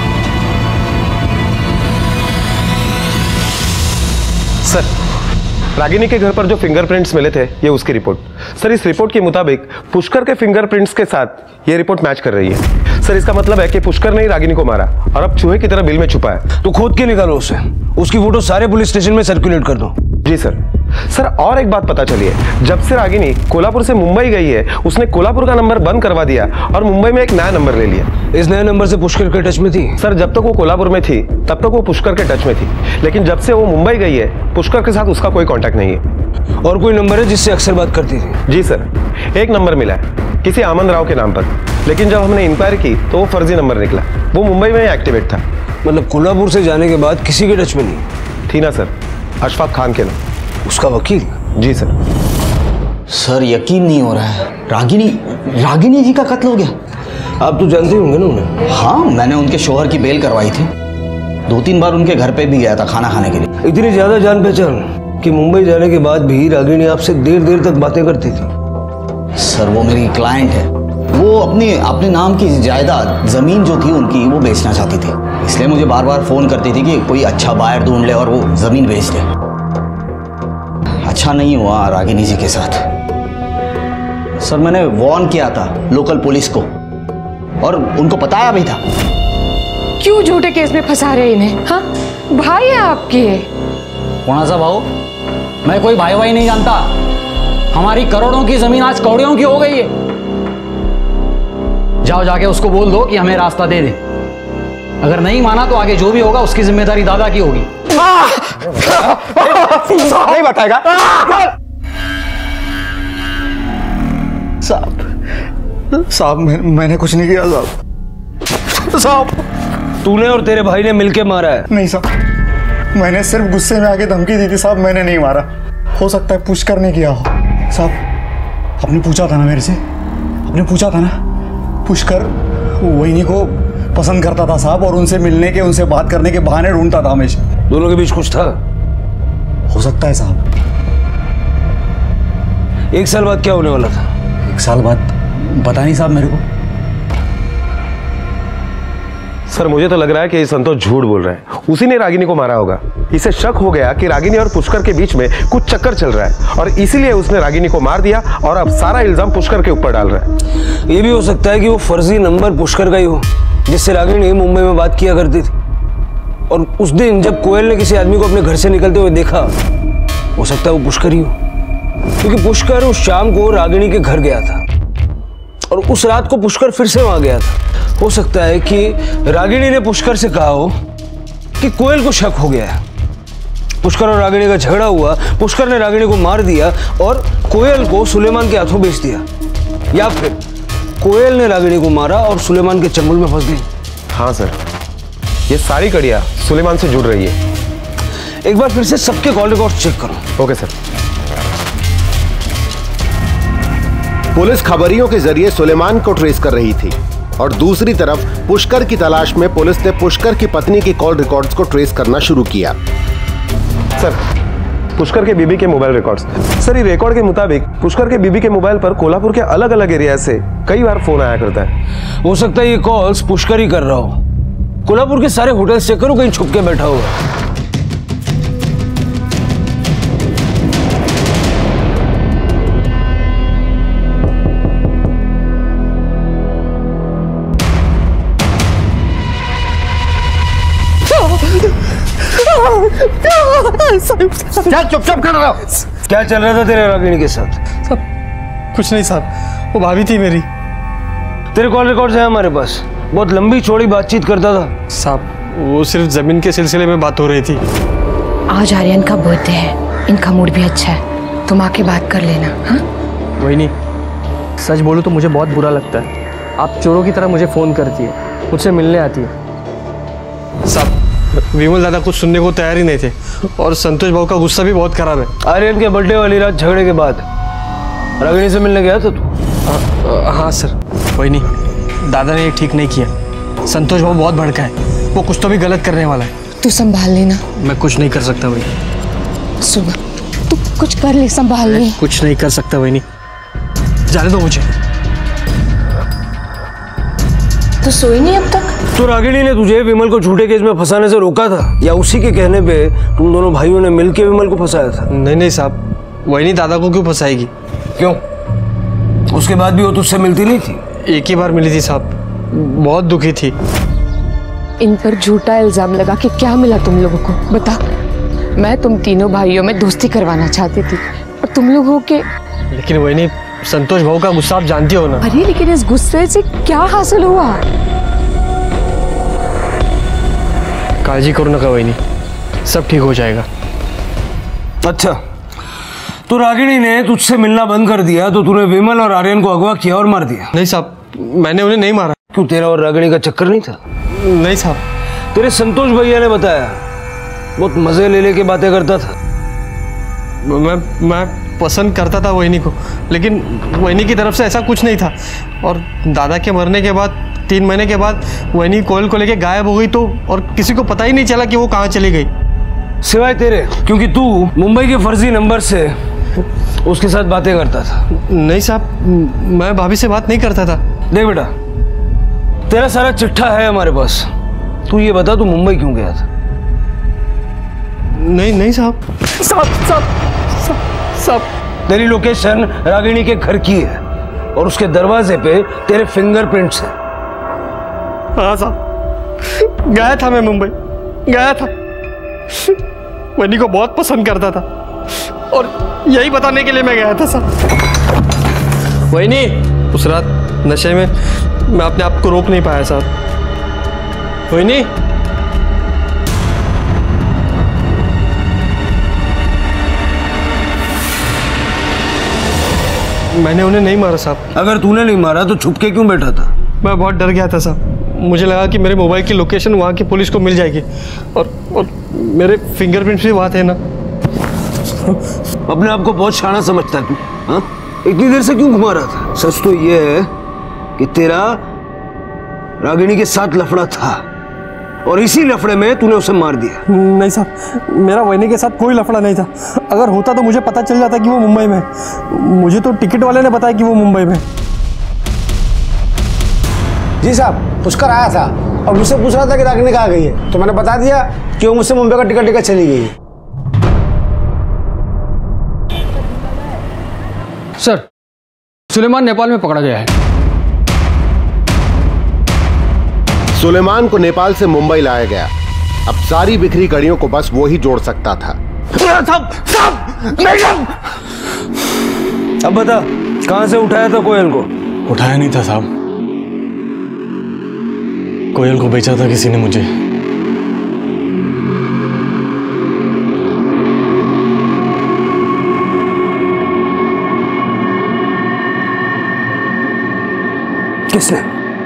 Speaker 16: सर, रागिनी के घर पर जो फिंगरप्रिंट्स मिले थे, ये उसकी रिपोर्ट। सर, इस रिपोर्ट के मुताबिक पुष्कर के फिंगरप्रिंट्स के साथ ये रिपोर्ट मैच कर रही है। सर, इसका मतलब है कि पुष्कर ने ही रागिनी को मारा और अब चूहे की तरह बिल में छुपा है।
Speaker 4: तो खोद के निकालो उसे, उसकी फोटो सारे पुलिस स्टेशन में सर्कुलेट कर दो।
Speaker 16: जी सर। सर, और एक बात पता चली है, जब से रागिनी कोल्हापुर से मुंबई गई है, उसने कोल्हापुर का नंबर बंद करवा दिया और मुंबई में एक नया नंबर ले लिया।
Speaker 4: इस नए नंबर से पुष्कर के टच में थी?
Speaker 16: सर, जब तक वो कोल्हापुर में थी तब तक वो पुष्कर के टच में थी, लेकिन जब से वो मुंबई गई है, पुष्कर के साथ उसका कोई कांटेक्ट नहीं है।
Speaker 4: और कोई नंबर है जिससे अक्सर बात करती थी?
Speaker 16: जी सर, एक नंबर मिला है किसी आमन राव के नाम पर, लेकिन जब हमने इंक्वायरी की तो वो फर्जी नंबर निकला। वो मुंबई में एक्टिवेट था।
Speaker 4: मतलब कोल्हापुर से जाने के बाद किसी के टच में नहीं
Speaker 16: थी ना सर? अशफाक खान के नाम।
Speaker 4: उसका वकील?
Speaker 16: जी सर।
Speaker 17: सर, यकीन नहीं हो रहा है, रागिनी जी का कत्ल हो गया।
Speaker 4: आप तो जानते होंगे ना उन्हें?
Speaker 17: हाँ, मैंने उनके शोहर की बेल करवाई थी। 2-3 बार उनके घर पे भी गया था खाना खाने के लिए।
Speaker 4: इतनी ज्यादा जान पहचान कि मुंबई जाने के बाद भी रागिनी आपसे देर तक बातें करती थी?
Speaker 17: सर, वो मेरी क्लाइंट है। वो अपने नाम की जायदाद, जमीन जो थी उनकी, वो बेचना चाहती थी, इसलिए मुझे बार बार फोन करती थी कि कोई अच्छा बायर ढूंढ ले और वो जमीन बेच दे। अच्छा नहीं हुआ रागिनी जी के साथ। सर, मैंने वार्न किया था लोकल पुलिस को और उनको बताया भी था।
Speaker 8: क्यों झूठे केस में फंसा रहे इन्हें? हाँ, भाई है आपके।
Speaker 10: कौन सा भाऊ? मैं कोई भाई भाई नहीं जानता। हमारी करोड़ों की जमीन आज कौड़ियों की हो गई है। जाओ जाके उसको बोल दो कि हमें रास्ता दे दे। अगर नहीं माना तो आगे जो भी होगा उसकी जिम्मेदारी दादा की होगी।
Speaker 16: नहीं बताएगा
Speaker 9: साहब, मैंने कुछ नहीं किया साहब।
Speaker 4: तूने और तेरे भाई ने मिलके मारा है?
Speaker 3: नहीं साहब, मैंने सिर्फ गुस्से में आके धमकी दी थी साहब, मैंने नहीं मारा। हो सकता है पुष्कर ने किया हो। साहब, आपने पूछा था ना मेरे से, आपने पूछा था ना, पुष्कर वहीनी को पसंद करता था साहब, और उनसे मिलने के, उनसे बात करने के बहाने ढूंढता था हमेशा।
Speaker 4: दोनों के बीच कुछ था?
Speaker 3: हो सकता है साहब।
Speaker 4: 1 साल बाद क्या होने वाला था?
Speaker 10: 1 साल बाद पता नहीं साहब मेरे को।
Speaker 16: सर, मुझे तो लग रहा है कि संतोष झूठ बोल रहा है। उसी ने रागिनी को मारा होगा। इसे शक हो गया कि रागिनी और पुष्कर के बीच में कुछ चक्कर चल रहा है और इसीलिए उसने रागिनी को मार दिया और अब सारा इल्जाम पुष्कर के ऊपर डाल रहा है।
Speaker 4: ये भी हो सकता है कि वो फर्जी नंबर पुष्कर का ही हो। जिससे रागिनी मुंबई में बात किया करती थी। और उस दिन जब कोयल ने किसी आदमी को अपने घर से निकलते हुए देखा, हो सकता है वो पुष्कर ही हो, क्योंकि पुष्कर उस शाम को रागिनी के घर गया था और उस रात को पुष्कर फिर से वहां गया था। हो सकता है कि रागिनी ने पुष्कर से कहा हो कि कोयल को शक हो गया है। पुष्कर और रागिनी का झगड़ा हुआ, पुष्कर ने रागिनी को मार दिया और कोयल को सुलेमान के हाथों बेच दिया, या फिर कोयल ने रागिनी को मारा और सुलेमान के चंगुल में फंस गई।
Speaker 16: हाँ सर, ये सारी कड़ियाँ सुलेमान से जुड़ रही है।
Speaker 4: एक बार फिर से सबके कॉल रिकॉर्ड चेक करो।
Speaker 16: Okay sir.
Speaker 5: पुलिस खबरियों के जरिए सुलेमान को ट्रेस कर रही थी और दूसरी तरफ पुष्कर की तलाश में पुलिस ने पुष्कर की पत्नी के कॉल रिकॉर्ड्स को ट्रेस करना शुरू किया।
Speaker 16: सर, पुष्कर के बीबी के मोबाइल रिकॉर्ड्स। सर, ये रिकॉर्ड के मुताबिक पुष्कर के बीबी के मोबाइल पर कोल्हापुर के अलग अलग एरिया से कई बार फोन आया करता है।
Speaker 4: हो सकता है ये कॉल्स पुष्कर ही कर रहा हो। कोल्हापुर के सारे होटल चेक करो, कहीं छुप के बैठा हुआ।
Speaker 3: चुपचाप कर रहा हूँ।
Speaker 4: क्या चल रहा था तेरे रागिनी के साथ?
Speaker 9: सब कुछ नहीं साहब, वो भाभी थी मेरी।
Speaker 4: तेरे कॉल रिकॉर्ड्स हैं हमारे पास, बहुत लंबी चौड़ी बातचीत करता था।
Speaker 9: साहब, वो सिर्फ जमीन के सिलसिले में बात हो रही थी।
Speaker 8: आज आर्यन का बर्थडे है, इनका मूड भी अच्छा है, तुम आके बात कर लेना। हाँ
Speaker 9: वही नहीं, सच बोलूं तो मुझे बहुत बुरा लगता है। आप चोरों की तरह मुझे फोन करती है, मुझसे मिलने आती है। साहब, विमल दादा कुछ सुनने को तैयार ही नहीं थे और संतोष भाव का गुस्सा भी बहुत खराब है।
Speaker 4: आर्यन के बर्थडे वाली रात झगड़े के बाद रागिनी से मिलने गया था तू?
Speaker 9: हाँ सर, वही नहीं, दादा ने ये ठीक नहीं किया। संतोष भाव बहुत भड़का है, वो कुछ तो भी गलत करने वाला है।
Speaker 8: तू संभाल लेना।
Speaker 9: मैं कुछ नहीं कर सकता भाई।
Speaker 8: सुबह तू कुछ कर ले, संभाल ले।
Speaker 9: कुछ नहीं कर सकता भाई, नहीं जाने दो मुझे।
Speaker 8: तू सोई नहीं अब तक?
Speaker 4: तो रागिनी ने तुझे विमल को झूठे केस में फंसाने से रोका था, या उसी के कहने पे तुम दोनों भाइयों ने मिलकर विमल को फंसाया था?
Speaker 9: नहीं साहब, वही नहीं, दादा को क्यों फंसाएगी?
Speaker 4: क्यों? उसके बाद भी वो तुझसे मिलती नहीं थी?
Speaker 9: एक ही बार मिली थी साहब, बहुत दुखी थी।
Speaker 8: इन पर झूठा इल्जाम लगा के क्या मिला तुम लोगों को, बता। मैं तुम तीनों भाइयों में दोस्ती करवाना चाहती थी और तुम लोगों के।
Speaker 9: लेकिन वही नहीं, संतोष भाव का गुस्सा आप जानती हो ना।
Speaker 8: अरे लेकिन इस गुस्से से क्या हासिल हुआ?
Speaker 9: काळजी करू नका वहिनी, सब ठीक हो जाएगा।
Speaker 4: अच्छा, तो रागिनी ने तुझसे मिलना बंद कर दिया तो तूने विमल और आर्यन को अगवा किया और मार दिया?
Speaker 9: नहीं साहब, मैंने उन्हें नहीं मारा।
Speaker 4: क्यों, तेरा और रागिनी का चक्कर नहीं था?
Speaker 9: नहीं साहब।
Speaker 4: तेरे संतोष भैया ने बताया बहुत मजे ले लेके बातें करता था।
Speaker 9: मैं पसंद करता था वहिनी को, लेकिन वहिनी की तरफ से ऐसा कुछ नहीं था। और दादा के मरने के बाद 3 महीने के बाद वहिनी कोयल को लेके गायब हो गई, तो और किसी को पता ही नहीं चला कि वो कहाँ चली गई,
Speaker 4: सिवाय तेरे, क्योंकि तू मुंबई के फर्जी नंबर से उसके साथ बातें करता था।
Speaker 9: नहीं साहब, मैं भाभी से बात नहीं करता था।
Speaker 4: देख बेटा, तेरा सारा चिट्ठा है हमारे पास, तू ये बता तू मुंबई क्यों गया था?
Speaker 9: नहीं साहब। साहब,
Speaker 4: तेरी लोकेशन रागिनी के घर की है और उसके दरवाजे पे तेरे फिंगरप्रिंट्स हैं।
Speaker 9: हाँ साहब, गया था मैं मुंबई, गया था। वनी को बहुत पसंद करता था और यही बताने के लिए मैं गया था साहब। वही नहीं, उस रात नशे में मैं अपने आप को रोक नहीं पाया साहब। वही नहीं, मैंने उन्हें नहीं मारा साहब।
Speaker 4: अगर तूने नहीं मारा तो छुप के क्यों बैठा था?
Speaker 9: मैं बहुत डर गया था साहब, मुझे लगा कि मेरे मोबाइल की लोकेशन वहाँ की पुलिस को मिल जाएगी और मेरे फिंगरप्रिंट्स भी वहाँ थे ना।
Speaker 4: अपने आप को बहुत शाना समझता है तू, हाँ? इतनी देर से क्यों घुमा रहा था? सच तो ये है कि तेरा रागिनी के साथ लफड़ा था और इसी लफड़े में तूने उसे मार दिया।
Speaker 9: नहीं साहब, मेरा वहिनी के साथ कोई लफड़ा नहीं था। अगर होता तो मुझे पता चल जाता कि वो मुंबई में। मुझे तो टिकट वाले ने बताया कि वो मुंबई में।
Speaker 19: जी साहब, पुष्कर आया था और मुझसे पूछ रहा था कि रागिनी कहाँ गई है, तो मैंने बता दिया कि वो मुझसे मुंबई का टिकट लेकर चली गई है।
Speaker 15: सर, सुलेमान नेपाल में पकड़ा गया है।
Speaker 5: सुलेमान को नेपाल से मुंबई लाया गया। अब सारी बिखरी कड़ियों को बस वो ही जोड़ सकता था।
Speaker 4: अब बता, कहां से उठाया था कोयल को?
Speaker 3: उठाया नहीं था साहब, कोयल को बेचा था किसी ने मुझे।
Speaker 4: किसने?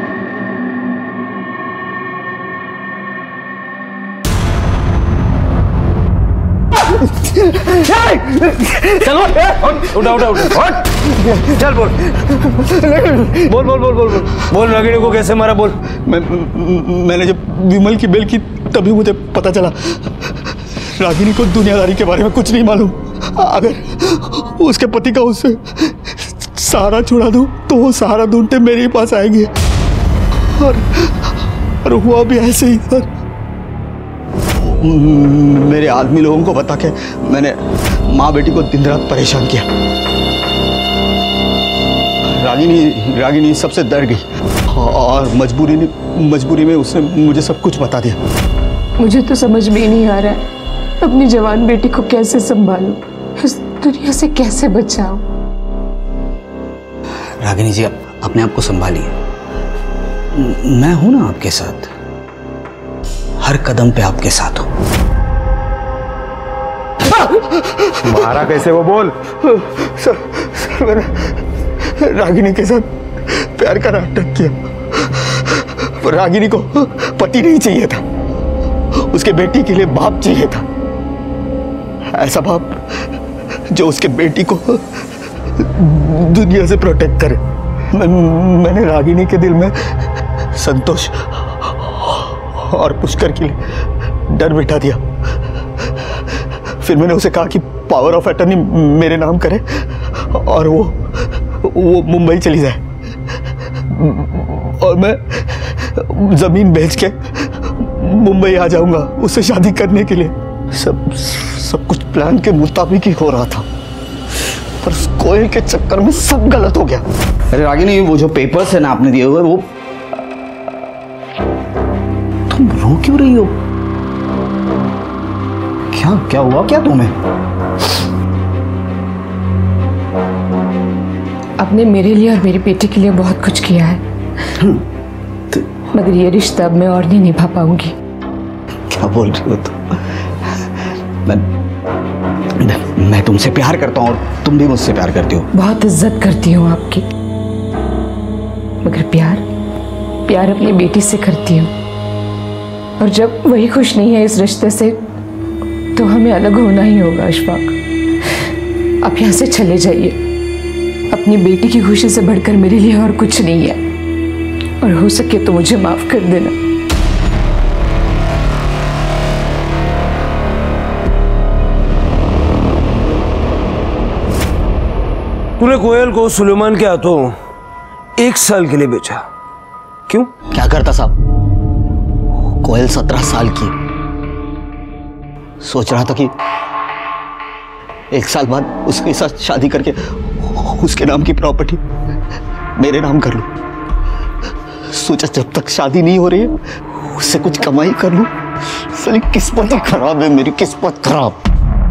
Speaker 6: चलो
Speaker 4: उठा उठा उठा, चल बोल बोल बोल बोल बोल बोल रागिनी को कैसे मारा बोल।
Speaker 3: मैंने जब विमल की बेल की तभी मुझे पता चला। रागिनी को दुनियादारी के बारे में कुछ नहीं मालूम। अगर उसके पति का उससे सहारा छुड़ा दूं तो वो सहारा ढूंढते मेरे ही पास आएंगे। और हुआ भी ऐसे ही सर। मेरे आदमी लोगों को बता के मैंने माँ बेटी को दिन रात परेशान किया। रागिनी सबसे डर गई और मजबूरी में उसने मुझे सब कुछ बता दिया।
Speaker 8: मुझे तो समझ में ही नहीं आ रहा है अपनी जवान बेटी को कैसे संभालूं, इस दुनिया से कैसे बचाऊं।
Speaker 17: रागिनी जी, अपने आप को संभालिए। मैं हूं ना आपके साथ, हर कदम पे आपके साथ हूं।
Speaker 16: मारा कैसे वो बोल।
Speaker 3: सर मैंने रागिनी के साथ प्यार का नाटक किया। रागिनी को पति नहीं चाहिए था, उसके बेटी के लिए बाप चाहिए था। ऐसा बाप जो उसके बेटी को दुनिया से प्रोटेक्ट करे। मैंने रागिनी के दिल में संतोष और पुष्कर के लिए डर बिठा दिया। फिर मैंने उसे कहा कि पावर ऑफ अटर्नी मेरे नाम करे और वो मुंबई चली जाए और मैं जमीन बेच के मुंबई आ जाऊंगा उससे शादी करने के लिए। सब कुछ प्लान के मुताबिक ही हो रहा था, पर उस कोयल के चक्कर में सब गलत हो गया।
Speaker 17: अरे रागिनी, वो जो पेपर्स है ना आपने दिए हुए, वो तुम रो क्यों रही हो? क्या हुआ क्या तुम्हें?
Speaker 8: आपने मेरे लिए और मेरी बेटी के लिए बहुत कुछ किया है, मगर ये रिश्ता अब मैं और नहीं निभा पाऊंगी।
Speaker 17: क्या बोल रही हो तुम? मैं तुमसे प्यार करता हूँ और तुम भी मुझसे प्यार करती हो।
Speaker 8: बहुत इज्जत करती हूँ आपकी, मगर प्यार अपनी बेटी से करती हूँ। और जब वही खुश नहीं है इस रिश्ते से तो हमें अलग होना ही होगा। अशफाक, आप यहाँ से चले जाइए। अपनी बेटी की खुशी से बढ़कर मेरे लिए और कुछ नहीं है, और हो सके तो मुझे माफ कर देना।
Speaker 4: तूने कोयल को सुलेमान के हाथों 1 साल के लिए बेचा, क्यों?
Speaker 17: क्या करता साहब? कोयल 17 साल की, सोच रहा था कि 1 साल बाद उसके साथ शादी करके उसके नाम की प्रॉपर्टी मेरे नाम कर लूं। सोचा जब तक शादी नहीं हो रही है उससे कुछ कमाई कर लूं। साली किस्मत ही खराब है, मेरी किस्मत खराब।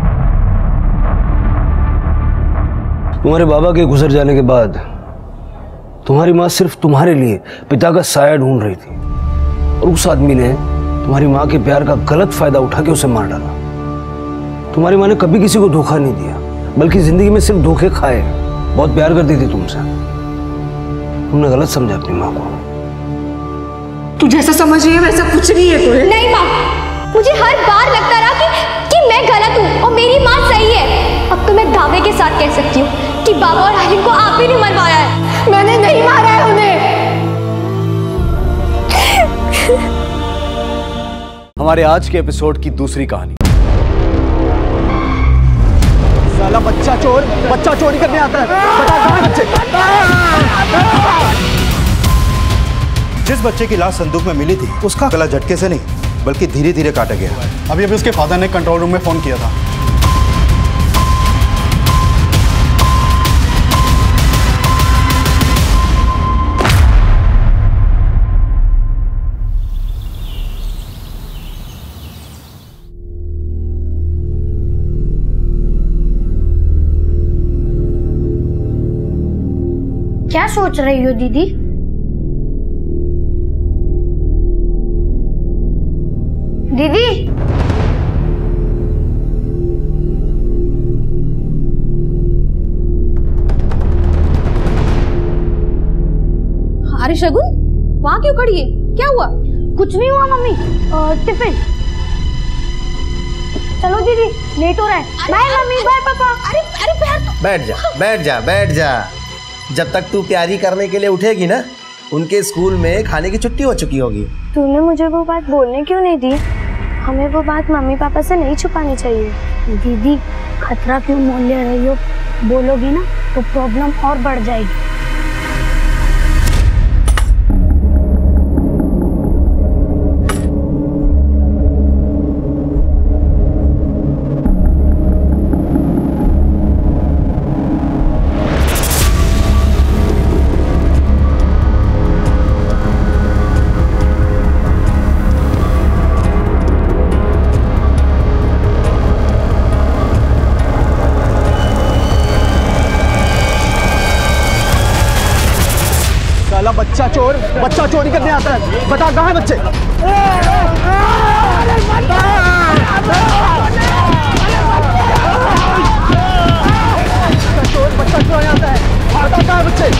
Speaker 4: तुम्हारे बाबा के गुजर जाने के बाद तुम्हारी माँ सिर्फ तुम्हारे लिए पिता का साया ढूंढ रही थी, और उस आदमी ने तुम्हारी माँ के प्यार का गलत फायदा उठा के उसे मार डाला। तुम्हारी माँ ने कभी किसी को धोखा नहीं दिया, बल्कि जिंदगी में सिर्फ धोखे खाए। बहुत प्यार करती थी तुमसे, तुमने गलत समझा अपनी माँ को।
Speaker 8: तू जैसा समझ रही है वैसा कुछ नहीं है कोयल।
Speaker 1: नहीं माँ, मुझे हर बार लगता रहा कि मैं गलत हूँ और मेरी माँ सही है। अब तो मैं दावे के साथ कह सकती हूँ कि बाबा और आलिम को आप ही ने मरवाया है।
Speaker 8: मैंने नहीं मारा है उन्हें।
Speaker 20: हमारे आज के एपिसोड की दूसरी कहानी।
Speaker 19: साला बच्चा चोरी करने आता है। बता कहाँ बच्चे?
Speaker 20: जिस बच्चे की लाश संदूक में मिली थी उसका गला झटके से नहीं बल्कि धीरे धीरे काटा गया।
Speaker 3: अभी उसके फादर ने कंट्रोल रूम में फोन किया था।
Speaker 1: क्या सोच रही हो दीदी? दीदी
Speaker 8: अरे शगुन, वहां क्यों खड़ी है? क्या हुआ?
Speaker 1: कुछ नहीं हुआ मम्मी। टिफिन। चलो दीदी, लेट हो रहा है। बाय मम्मी, बाय पापा।
Speaker 8: अरे पैर तो...
Speaker 21: बैठ जा बैठ जा बैठ जा। जब तक तू तैयारी करने के लिए उठेगी ना, उनके स्कूल में खाने की छुट्टी हो चुकी होगी।
Speaker 1: तूने मुझे वो बात बोलने क्यों नहीं दी? हमें वो बात मम्मी पापा से नहीं छुपानी चाहिए। दीदी, खतरा क्यों मोल ले रही हो? बोलोगी ना तो प्रॉब्लम और बढ़ जाएगी।
Speaker 19: बच्चा चोरी करने आता है। बता कहाँ है बच्चे? बच्चा चोरी आता है। बता कहाँ है बच्चे?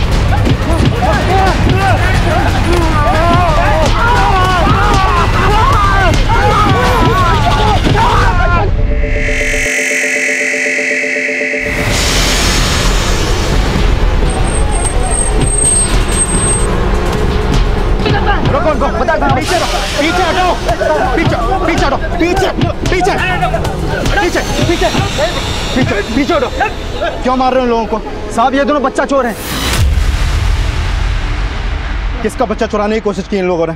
Speaker 19: बता पीछे पीछे हटो, पीछे पीछे हटो, पीछे पीछे पीछे पीछे पीछे पीछे हटो। क्यों मार रहे हो लोगों को? साहब, ये दोनों बच्चा चोर हैं। किसका बच्चा चुराने की कोशिश की इन लोगों ने?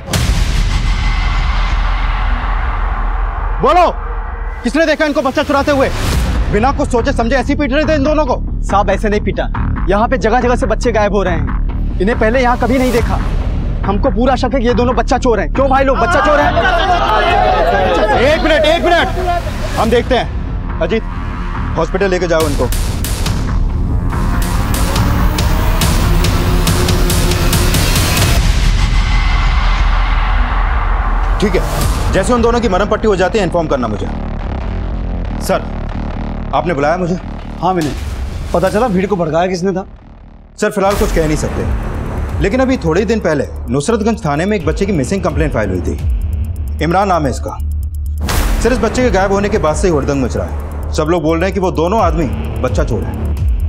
Speaker 19: बोलो, किसने देखा इनको बच्चा चुराते हुए? बिना कुछ सोचे समझे ऐसे पीट रहे थे इन दोनों को? साहब, ऐसे नहीं पीटा। यहाँ पे जगह जगह से बच्चे गायब हो रहे हैं। इन्हें पहले यहाँ कभी नहीं देखा। हमको पूरा शक है कि ये दोनों बच्चा चोर हैं। क्यों भाई लोग बच्चा चोर हैं? एक मिनट, हम देखते हैं। अजीत, हॉस्पिटल लेके जाओ इनको। ठीक है, जैसे उन दोनों की मरहम पट्टी हो जाती है इन्फॉर्म करना मुझे। सर, आपने बुलाया मुझे? हाँ, मैंने। पता चला भीड़ को भड़काया किसने था? सर, फिलहाल कुछ कह नहीं सकते, लेकिन अभी थोड़े ही दिन पहले नुसरतगंज थाने में एक बच्चे की मिसिंग कंप्लेंट फाइल हुई थी। इमरान नाम है इसका। सर, इस बच्चे के गायब होने के बाद से ही हुड़दंग मच रहा है। सब लोग बोल रहे हैं कि वो दोनों आदमी बच्चा चोर है।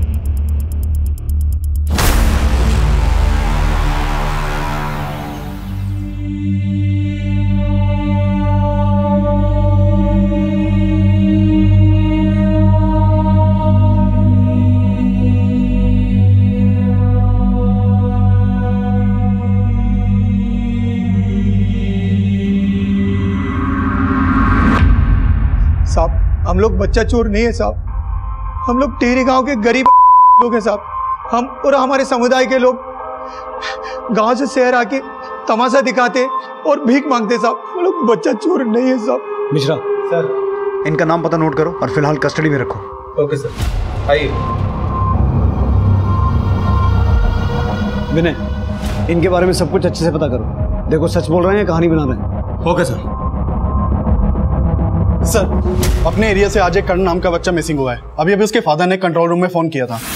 Speaker 3: हम लोग बच्चा चोर नहीं है साहब। हम लोग टिहरी गांव के गरीब लोग हैं साहब। हम और हमारे समुदाय के लोग गांव से शहर आके तमाशा दिखाते और भीख मांगते साहब। हम लोग बच्चा चोर नहीं है साहब।
Speaker 20: मिश्रा सर, इनका नाम पता नोट करो और फिलहाल कस्टडी में रखो।
Speaker 16: ओके सर, आइए।
Speaker 19: विनय, इनके बारे में सब कुछ अच्छे से पता करो। देखो, सच बोल रहे हैं, कहानी बना रहे हैं।
Speaker 20: Okay sir. सर, अपने एरिया से आज एक कर्ण नाम का बच्चा मिसिंग हुआ है। अभी उसके फादर ने कंट्रोल रूम में फोन किया था।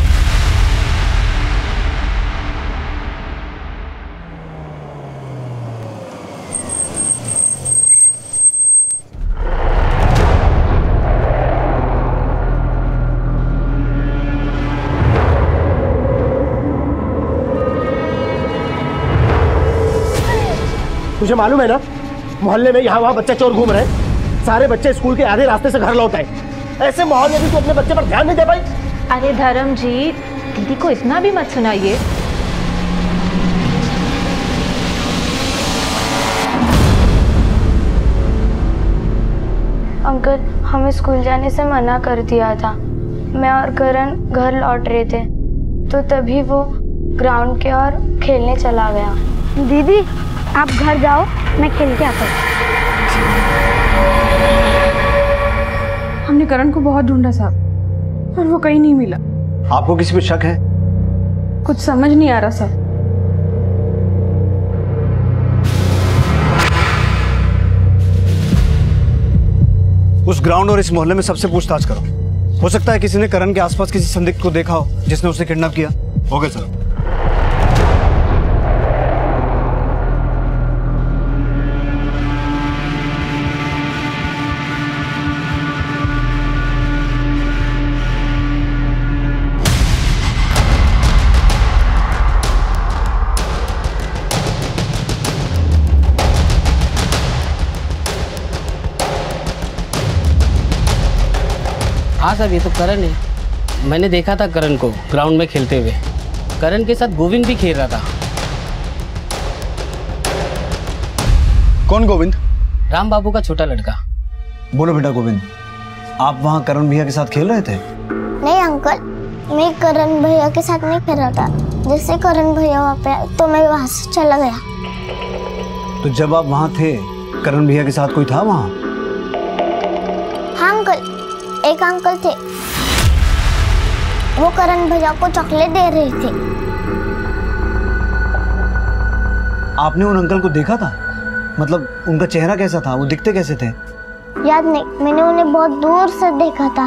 Speaker 19: तुझे मालूम है ना, मोहल्ले में यहाँ वहाँ बच्चे चोर घूम रहे हैं। सारे बच्चे स्कूल के आधे रास्ते से घर लौट आए। ऐसे माहौल में भी तू अपने बच्चे पर ध्यान नहीं दे पाई?
Speaker 18: अरे धर्म जी, दीदी को इतना भी मत सुनाइए।
Speaker 1: अंकल, हमें स्कूल जाने से मना कर दिया था। मैं और करण घर लौट रहे थे तो तभी वो ग्राउंड के ओर खेलने चला गया। दीदी, आप घर जाओ, मैं खेल के आता हूँ।
Speaker 8: हमने करण को बहुत ढूंढा साहब, और वो कहीं नहीं मिला।
Speaker 19: आपको किसी पे शक है?
Speaker 8: कुछ समझ नहीं आ रहा सर।
Speaker 20: उस ग्राउंड और इस मोहल्ले में सबसे पूछताछ करो। हो सकता है किसी ने करण के आसपास किसी संदिग्ध को देखा हो जिसने उसे किडनैप किया। Okay sir.
Speaker 7: हाँ साहब, ये तो करण है। मैंने देखा था करण को ग्राउंड में खेलते हुए। करण के साथ गोविंद भी खेल रहा था।
Speaker 20: कौन गोविंद?
Speaker 7: राम बाबू का छोटा लड़का।
Speaker 20: बोलो बेटा गोविंद, आप वहाँ करण भैया के साथ खेल रहे थे?
Speaker 22: नहीं अंकल, मैं करण भैया के साथ नहीं खेल रहा था। जैसे करण भैया वहाँ पे आए तो मैं वहाँ से चला गया।
Speaker 20: तो जब आप वहाँ थे करण भैया के साथ कोई था वहाँ?
Speaker 22: हाँ अंकल, एक अंकल थे, वो करण भैया को चॉकलेट दे रहे थे।
Speaker 20: आपने उन अंकल को देखा था? मतलब उनका चेहरा कैसा था, वो दिखते कैसे थे?
Speaker 22: याद नहीं, मैंने उन्हें बहुत दूर से देखा था।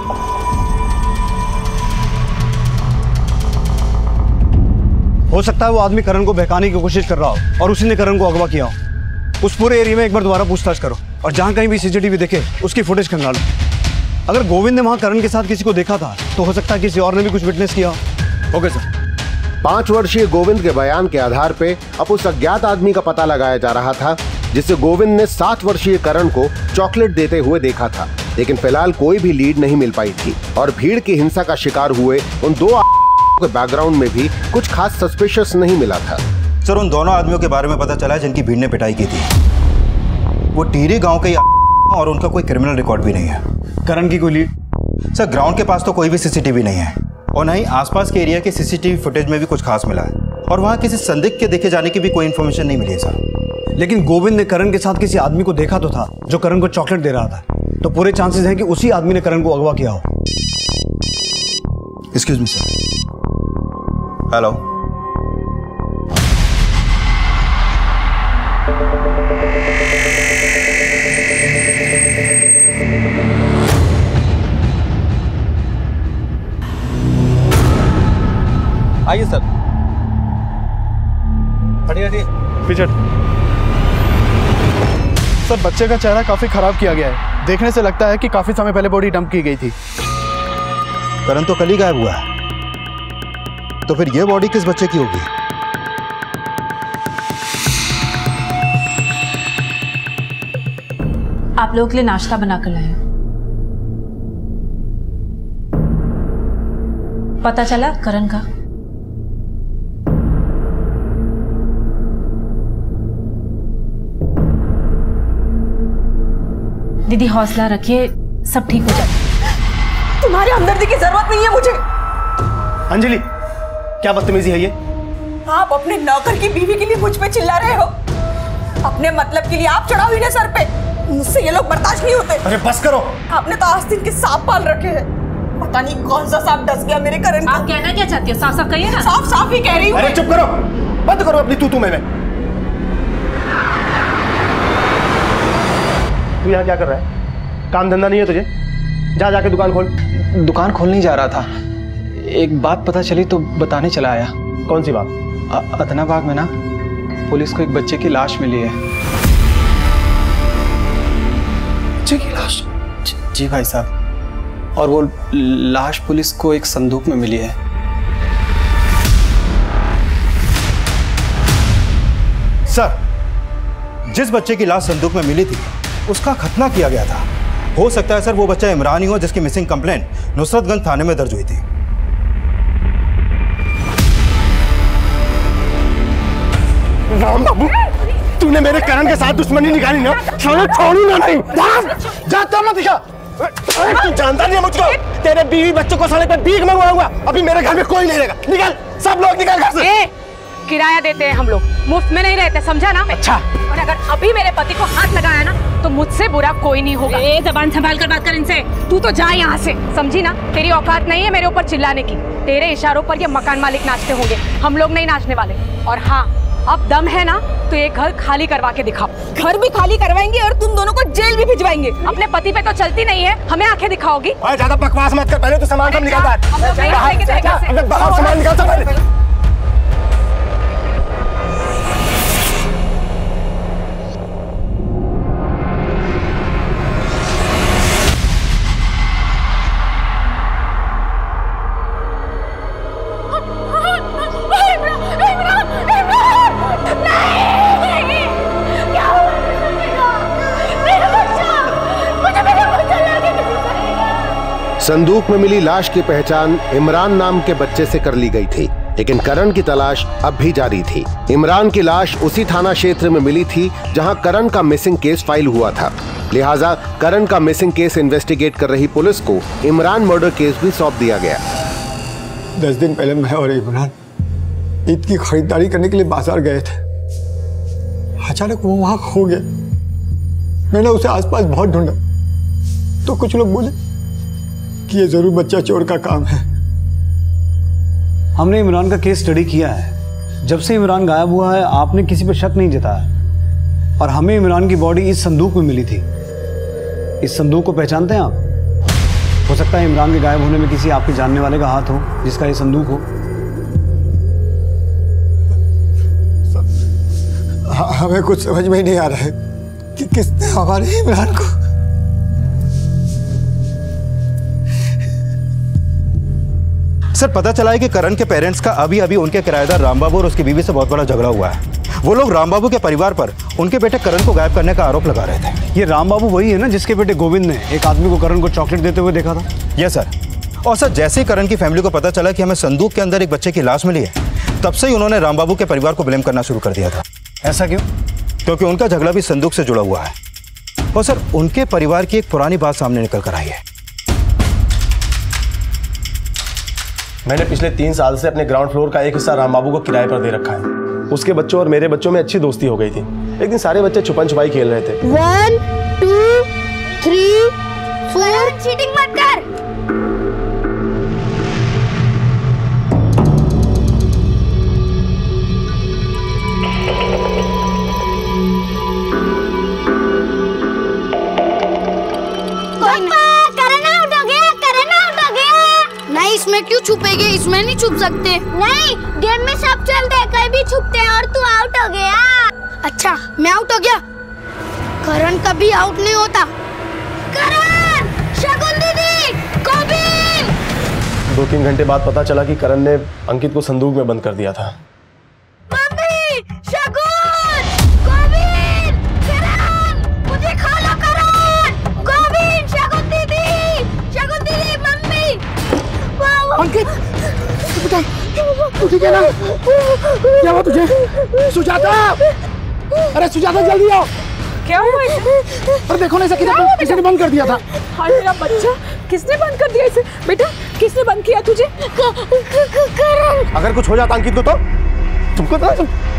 Speaker 20: हो सकता है वो आदमी करण को बहकाने की कोशिश कर रहा हो और उसी ने करण को अगवा किया हो। उस पूरे एरिया में एक बार दोबारा पूछताछ करो और जहां कहीं भी सीसीटीवी दिखे उसकी फुटेज खंगालो। अगर गोविंद ने वहां करण के साथ किसी को देखा था तो हो सकता है किसी और ने भी कुछ विटनेस किया हो। Okay sir.
Speaker 5: 5 वर्षीय गोविंद के बयान के आधार पे अब उस अज्ञात आदमी का पता लगाया जा रहा था जिसे गोविंद ने 7 वर्षीय करण को चॉकलेट देते हुए देखा था, लेकिन फिलहाल कोई भी लीड नहीं मिल पाई थी और भीड़ की हिंसा का शिकार हुए उन 2 के बैकग्राउंड में भी कुछ खास सस्पिशियस नहीं मिला था।
Speaker 19: सर, उन दोनों आदमियों के बारे में पता चला जिनकी भीड़ ने पिटाई की थी। वो टीरी गांव के और उनका कोई क्रिमिनल रिकॉर्ड भी नहीं है।
Speaker 20: करण की कोई लीड?
Speaker 19: सर, ग्राउंड के पास तो कोई भी सीसीटीवी नहीं है और न ही आसपास के एरिया के सीसीटीवी फुटेज में भी कुछ खास मिला है और वहाँ किसी संदिग्ध के देखे जाने की भी कोई इन्फॉर्मेशन नहीं मिली है सर।
Speaker 20: लेकिन गोविंद ने करण के साथ किसी आदमी को देखा तो था जो करण को चॉकलेट दे रहा था, तो पूरे चांसेस हैं कि उसी आदमी ने करण को अगवा किया हो।
Speaker 19: Excuse me sir. हेलो।
Speaker 16: आइए सर।
Speaker 3: हटिए हटिए, पीछे। सर, बच्चे का चेहरा काफी खराब किया गया है। देखने से लगता है कि काफी समय पहले बॉडी डंप की गई थी।
Speaker 19: करण तो कल ही गायब हुआ है, तो फिर ये बॉडी किस बच्चे की होगी?
Speaker 18: आप लोगों के लिए नाश्ता बनाकर लाए हैं। पता चला करण का? दीदी हौसला रखिए, सब ठीक हो जाएगा।
Speaker 8: तुम्हारे हमदर्दी की जरूरत नहीं है मुझे।
Speaker 3: अंजलि, क्या बदतमीजी है ये?
Speaker 8: आप अपने नौकर की बीवी के लिए मुझ पे चिल्ला रहे हो। अपने मतलब के लिए आप चढ़ा हुई ना सर पे। मुझसे ये लोग बर्दाश्त नहीं होते।
Speaker 3: अरे बस करो।
Speaker 8: आपने तो आस्तीन के सांप पाल रखे हैं। पता नहीं कौन सा सांप डस गया मेरे करण को।
Speaker 18: आप कहना क्या चाहती हो? साफ साफ कहिए ना।
Speaker 8: साफ साफ ही कह रही हूँ।
Speaker 3: अरे चुप करो, बंद करो अपनी तू में। तू यहाँ क्या कर रहा है? काम धंधा नहीं है तुझे? जा जाके दुकान खोल।
Speaker 23: दुकान खोलने जा रहा था, एक बात पता चली तो बताने चला आया।
Speaker 3: कौन सी बात?
Speaker 23: अदनाबाग में ना पुलिस को एक बच्चे की लाश मिली है।
Speaker 3: बच्चे की लाश?
Speaker 23: जी भाई साहब, और वो लाश पुलिस को एक संदूक में मिली है।
Speaker 19: सर, जिस बच्चे की लाश संदूक में मिली थी उसका खतना किया गया था। हो सकता है सर वो बच्चा इमरान ही हो जिसकी मिसिंग कंप्लेंट नुसरतगंज थाने में दर्ज हुई थी।
Speaker 3: राम बाबू, तूने मेरे करण के साथ दुश्मनी निकाली ना, छोड़ूंगा नहीं। जा तो मत दिखा। तू जानता नहीं है मुझको। तेरे बीवी बच्चों को साले पे भीख मंगवाऊंगा। अभी मेरे घर में कोई नहीं रहेगा। निकल, सब लोग निकल घर से।
Speaker 2: किराया देते हैं हम लोग, मुफ्त में नहीं रहते, समझा ना? अच्छा। और अगर अभी मेरे पति को हाथ लगाया ना तो मुझसे बुरा कोई नहीं होगा। जबान संभाल कर बात कर इनसे। तू तो जा यहाँ से, समझी ना? तेरी औकात नहीं है मेरे ऊपर चिल्लाने की। तेरे इशारों पर ये मकान मालिक नाचते होंगे, हम लोग नहीं नाचने वाले। और हाँ, अब दम है ना तो ये घर खाली करवा के दिखाओ। घर भी खाली करवाएंगे और तुम दोनों को जेल भी भिजवाएंगे। अपने पति पे तो चलती नहीं है, हमें आंखें दिखाओगी?
Speaker 3: ज्यादा बकवास मत कर, पहले तो सामान सब निकाल। सामान निकाल पहले।
Speaker 5: संदूक में मिली लाश की पहचान इमरान नाम के बच्चे से कर ली गई थी, लेकिन करण की तलाश अब भी जारी थी। इमरान की लाश उसी थाना क्षेत्र में मिली थी जहां करण का मिसिंग केस फाइल हुआ था, लिहाजा करण का मिसिंग केस इन्वेस्टिगेट कर रही पुलिस को इमरान मर्डर केस भी सौंप दिया गया।
Speaker 3: 10 दिन पहले मैं और इमरान ईद की खरीदारी करने के लिए बाजार गए थे। अचानक वो वहां खो गया। मैंने उसे आसपास बहुत ढूंढा तो कुछ लोग बोले कि ये जरूर बच्चा चोर का काम है।
Speaker 10: हमने इमरान का केस स्टडी किया है। जब से इमरान गायब हुआ है आपने किसी पर शक नहीं जताया, और हमें इमरान की बॉडी इस संदूक में मिली थी। इस संदूक को पहचानते हैं आप? हो सकता है इमरान के गायब होने में किसी आपके जानने वाले का हाथ हो जिसका ये संदूक हो।
Speaker 3: हमें कुछ समझ में ही नहीं आ रहा है कि किसने हमारे इमरान को।
Speaker 19: सर, पता चला है कि करण के पेरेंट्स का अभी अभी उनके किराएदार रामबाबू और उसकी बीवी से बहुत बड़ा झगड़ा हुआ है। वो लोग रामबाबू के परिवार पर उनके बेटे करण को गायब करने का आरोप लगा रहे थे।
Speaker 10: ये रामबाबू वही है ना जिसके बेटे गोविंद ने एक आदमी को करण को चॉकलेट देते हुए देखा था?
Speaker 19: Yes sir. और सर, जैसे ही करण की फैमिली को पता चला कि हमें संदूक के अंदर एक बच्चे की लाश मिली है, तब से ही उन्होंने रामबाबू के परिवार को ब्लेम करना शुरू कर दिया था।
Speaker 10: ऐसा क्यों?
Speaker 19: क्योंकि उनका झगड़ा भी संदूक से जुड़ा हुआ है। और सर, उनके परिवार की एक पुरानी बात सामने निकल कर आई है।
Speaker 16: मैंने पिछले 3 साल से अपने ग्राउंड फ्लोर का एक हिस्सा रामबाबू को किराए पर दे रखा है। उसके बच्चों और मेरे बच्चों में अच्छी दोस्ती हो गई थी। एक दिन सारे बच्चे छुपन छुपाई खेल रहे थे।
Speaker 22: 1 2 3 4 चीटिंग मत कर। इसमें क्यों छुपेगे? इसमें नहीं छुप सकते। नहीं, गेम में सब चलते हैं, कहीं भी छुपते हैं और तू आउट हो गया। अच्छा, मैं आउट हो गया? करण कभी आउट नहीं होता। करण, शगुन दीदी, गोविंद।
Speaker 16: 2-3 घंटे बाद पता चला कि करण ने अंकित को संदूक में बंद कर दिया था।
Speaker 22: मम्मी, शगुन, गोविंद, करण, मुझे खा लो करण, गोविंद, शगुन दीदी, मम्मी।
Speaker 3: अंकित, तू ठीक है ना? क्या हुआ तुझे? सुजाता, अरे सुजाता जल्दी आओ।
Speaker 2: क्या हुआ इसे?
Speaker 3: पर देखो ना, इसे किसने बंद कर दिया था?
Speaker 2: हाँ मेरा बच्चा, किसने बंद कर दिया इसे? बेटा, किसने बंद किया तुझे?
Speaker 22: करण।
Speaker 16: अगर कुछ हो जाता अंकित को तो तुमको तो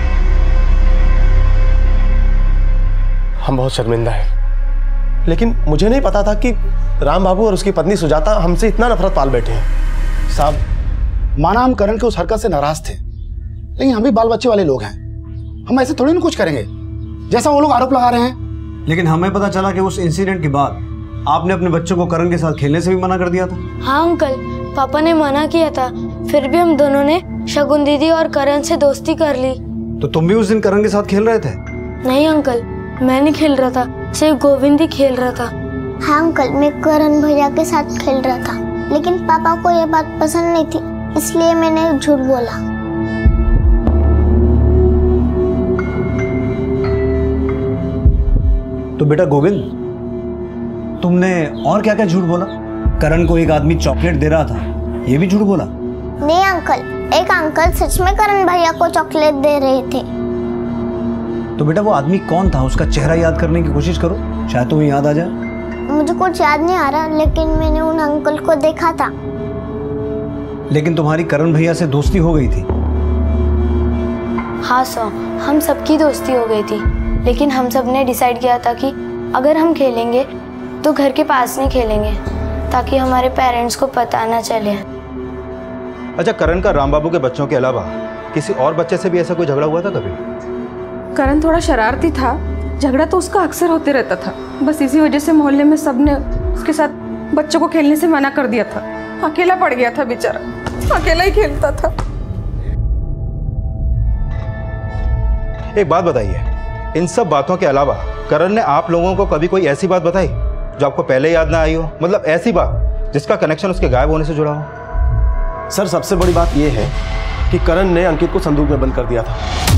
Speaker 16: हम बहुत शर्मिंदा हैं। लेकिन मुझे नहीं पता था कि राम बाबू और उसकी पत्नी सुजाता हमसे इतना नफरत पाल बैठे हैं।
Speaker 3: साहब, माना हम करण के उस हरकत से नाराज थे, लेकिन हम भी बाल बच्चे वाले लोग हैं। हम ऐसे थोड़ी ना कुछ करेंगे जैसा वो लोग आरोप लगा रहे हैं।
Speaker 10: लेकिन हमें पता चला कि उस इंसिडेंट के बाद आपने अपने बच्चों को करण के साथ खेलने से भी मना कर दिया था।
Speaker 22: हाँ अंकल, पापा ने मना किया था, फिर भी हम दोनों ने शगुन दीदी और करण से दोस्ती कर ली।
Speaker 10: तो तुम भी उस दिन करण के साथ खेल रहे थे?
Speaker 22: नहीं अंकल, मैं नहीं खेल रहा था, सिर्फ गोविंद ही खेल रहा था। हाँ अंकल, मैं करण भैया के साथ खेल रहा था, लेकिन पापा को ये बात पसंद नहीं थी, इसलिए मैंने झूठ बोला।
Speaker 10: तो बेटा गोविंद, तुमने और क्या क्या झूठ बोला? करण को एक आदमी चॉकलेट दे रहा था, ये भी झूठ बोला?
Speaker 22: नहीं अंकल, एक अंकल सच में करण भैया को चॉकलेट दे रहे थे।
Speaker 10: तो बेटा वो आदमी कौन था? उसका चेहरा याद करने की कोशिश करो, शायद तुम्हें याद आ जाए।
Speaker 22: मुझे कुछ याद नहीं आ रहा, लेकिन मैंने उन अंकल को देखा था।
Speaker 10: लेकिन तुम्हारी करण भैया से दोस्ती हो गई थी?
Speaker 22: हाँ सर, हम सबकी दोस्ती हो गई थी, लेकिन हम सब ने डिसाइड किया था कि अगर हम खेलेंगे तो घर के पास नहीं खेलेंगे, ताकि हमारे पेरेंट्स को पता ना चले।
Speaker 19: अच्छा, करण का राम बाबू के बच्चों के अलावा किसी और बच्चे से भी ऐसा कोई झगड़ा हुआ था कभी?
Speaker 8: करण थोड़ा शरारती था, झगड़ा तो उसका अक्सर होते रहता था। बस इसी वजह से मोहल्ले में सबने उसके साथ बच्चों को खेलने से मना कर दिया था। अकेला पड़ गया था बेचारा, अकेला ही खेलता था।
Speaker 19: एक बात बताइए, इन सब बातों के अलावा करण ने आप लोगों को कभी कोई ऐसी बात बताई जो आपको पहले याद ना आई हो? मतलब ऐसी बात जिसका कनेक्शन उसके गायब होने से जुड़ा हो?
Speaker 21: सर, सबसे बड़ी बात यह है कि करण ने अंकित को संदूक में बंद कर दिया था।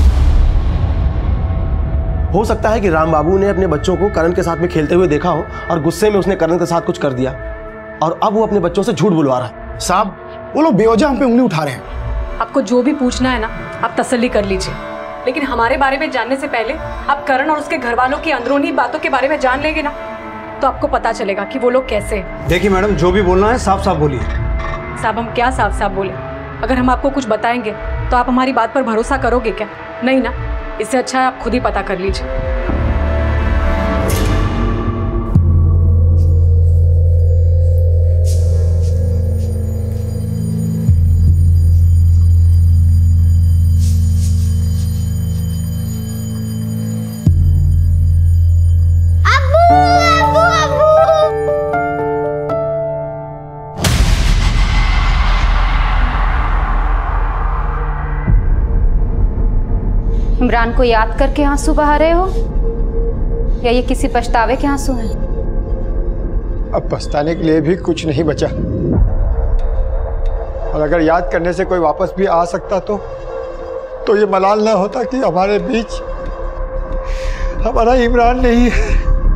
Speaker 21: हो सकता है कि राम बाबू ने अपने बच्चों को करण के साथ में खेलते हुए देखा हो और गुस्से में उसने करण के साथ कुछ कर दिया और अब वो अपने बच्चों से झूठ बुलवा रहा है।
Speaker 3: साहब, वो लोग बेवजह हम पे उंगली उठा रहे हैं।
Speaker 2: आपको जो भी पूछना है ना, आप तसल्ली कर लीजिए, लेकिन हमारे बारे में जानने से पहले आप करण और उसके घर वालों की अंदरूनी बातों के बारे में जान लेंगे ना, तो आपको पता चलेगा कि वो लोग कैसे हैं।
Speaker 20: देखिए मैडम, जो भी बोलना है साफ साफ बोलिए।
Speaker 2: साहब, हम क्या साफ साफ बोले? अगर हम आपको कुछ बताएंगे तो आप हमारी बात पर भरोसा करोगे क्या? नहीं ना। इससे अच्छा है आप खुद ही पता कर लीजिए।
Speaker 18: इमरान को याद करके आंसू बहा रहे हो या ये किसी पछतावे के आंसू हैं?
Speaker 3: अब पछताने के लिए भी कुछ नहीं बचा, और अगर याद करने से कोई वापस भी आ सकता तो ये मलाल ना होता कि हमारे बीच हमारा इमरान नहीं है।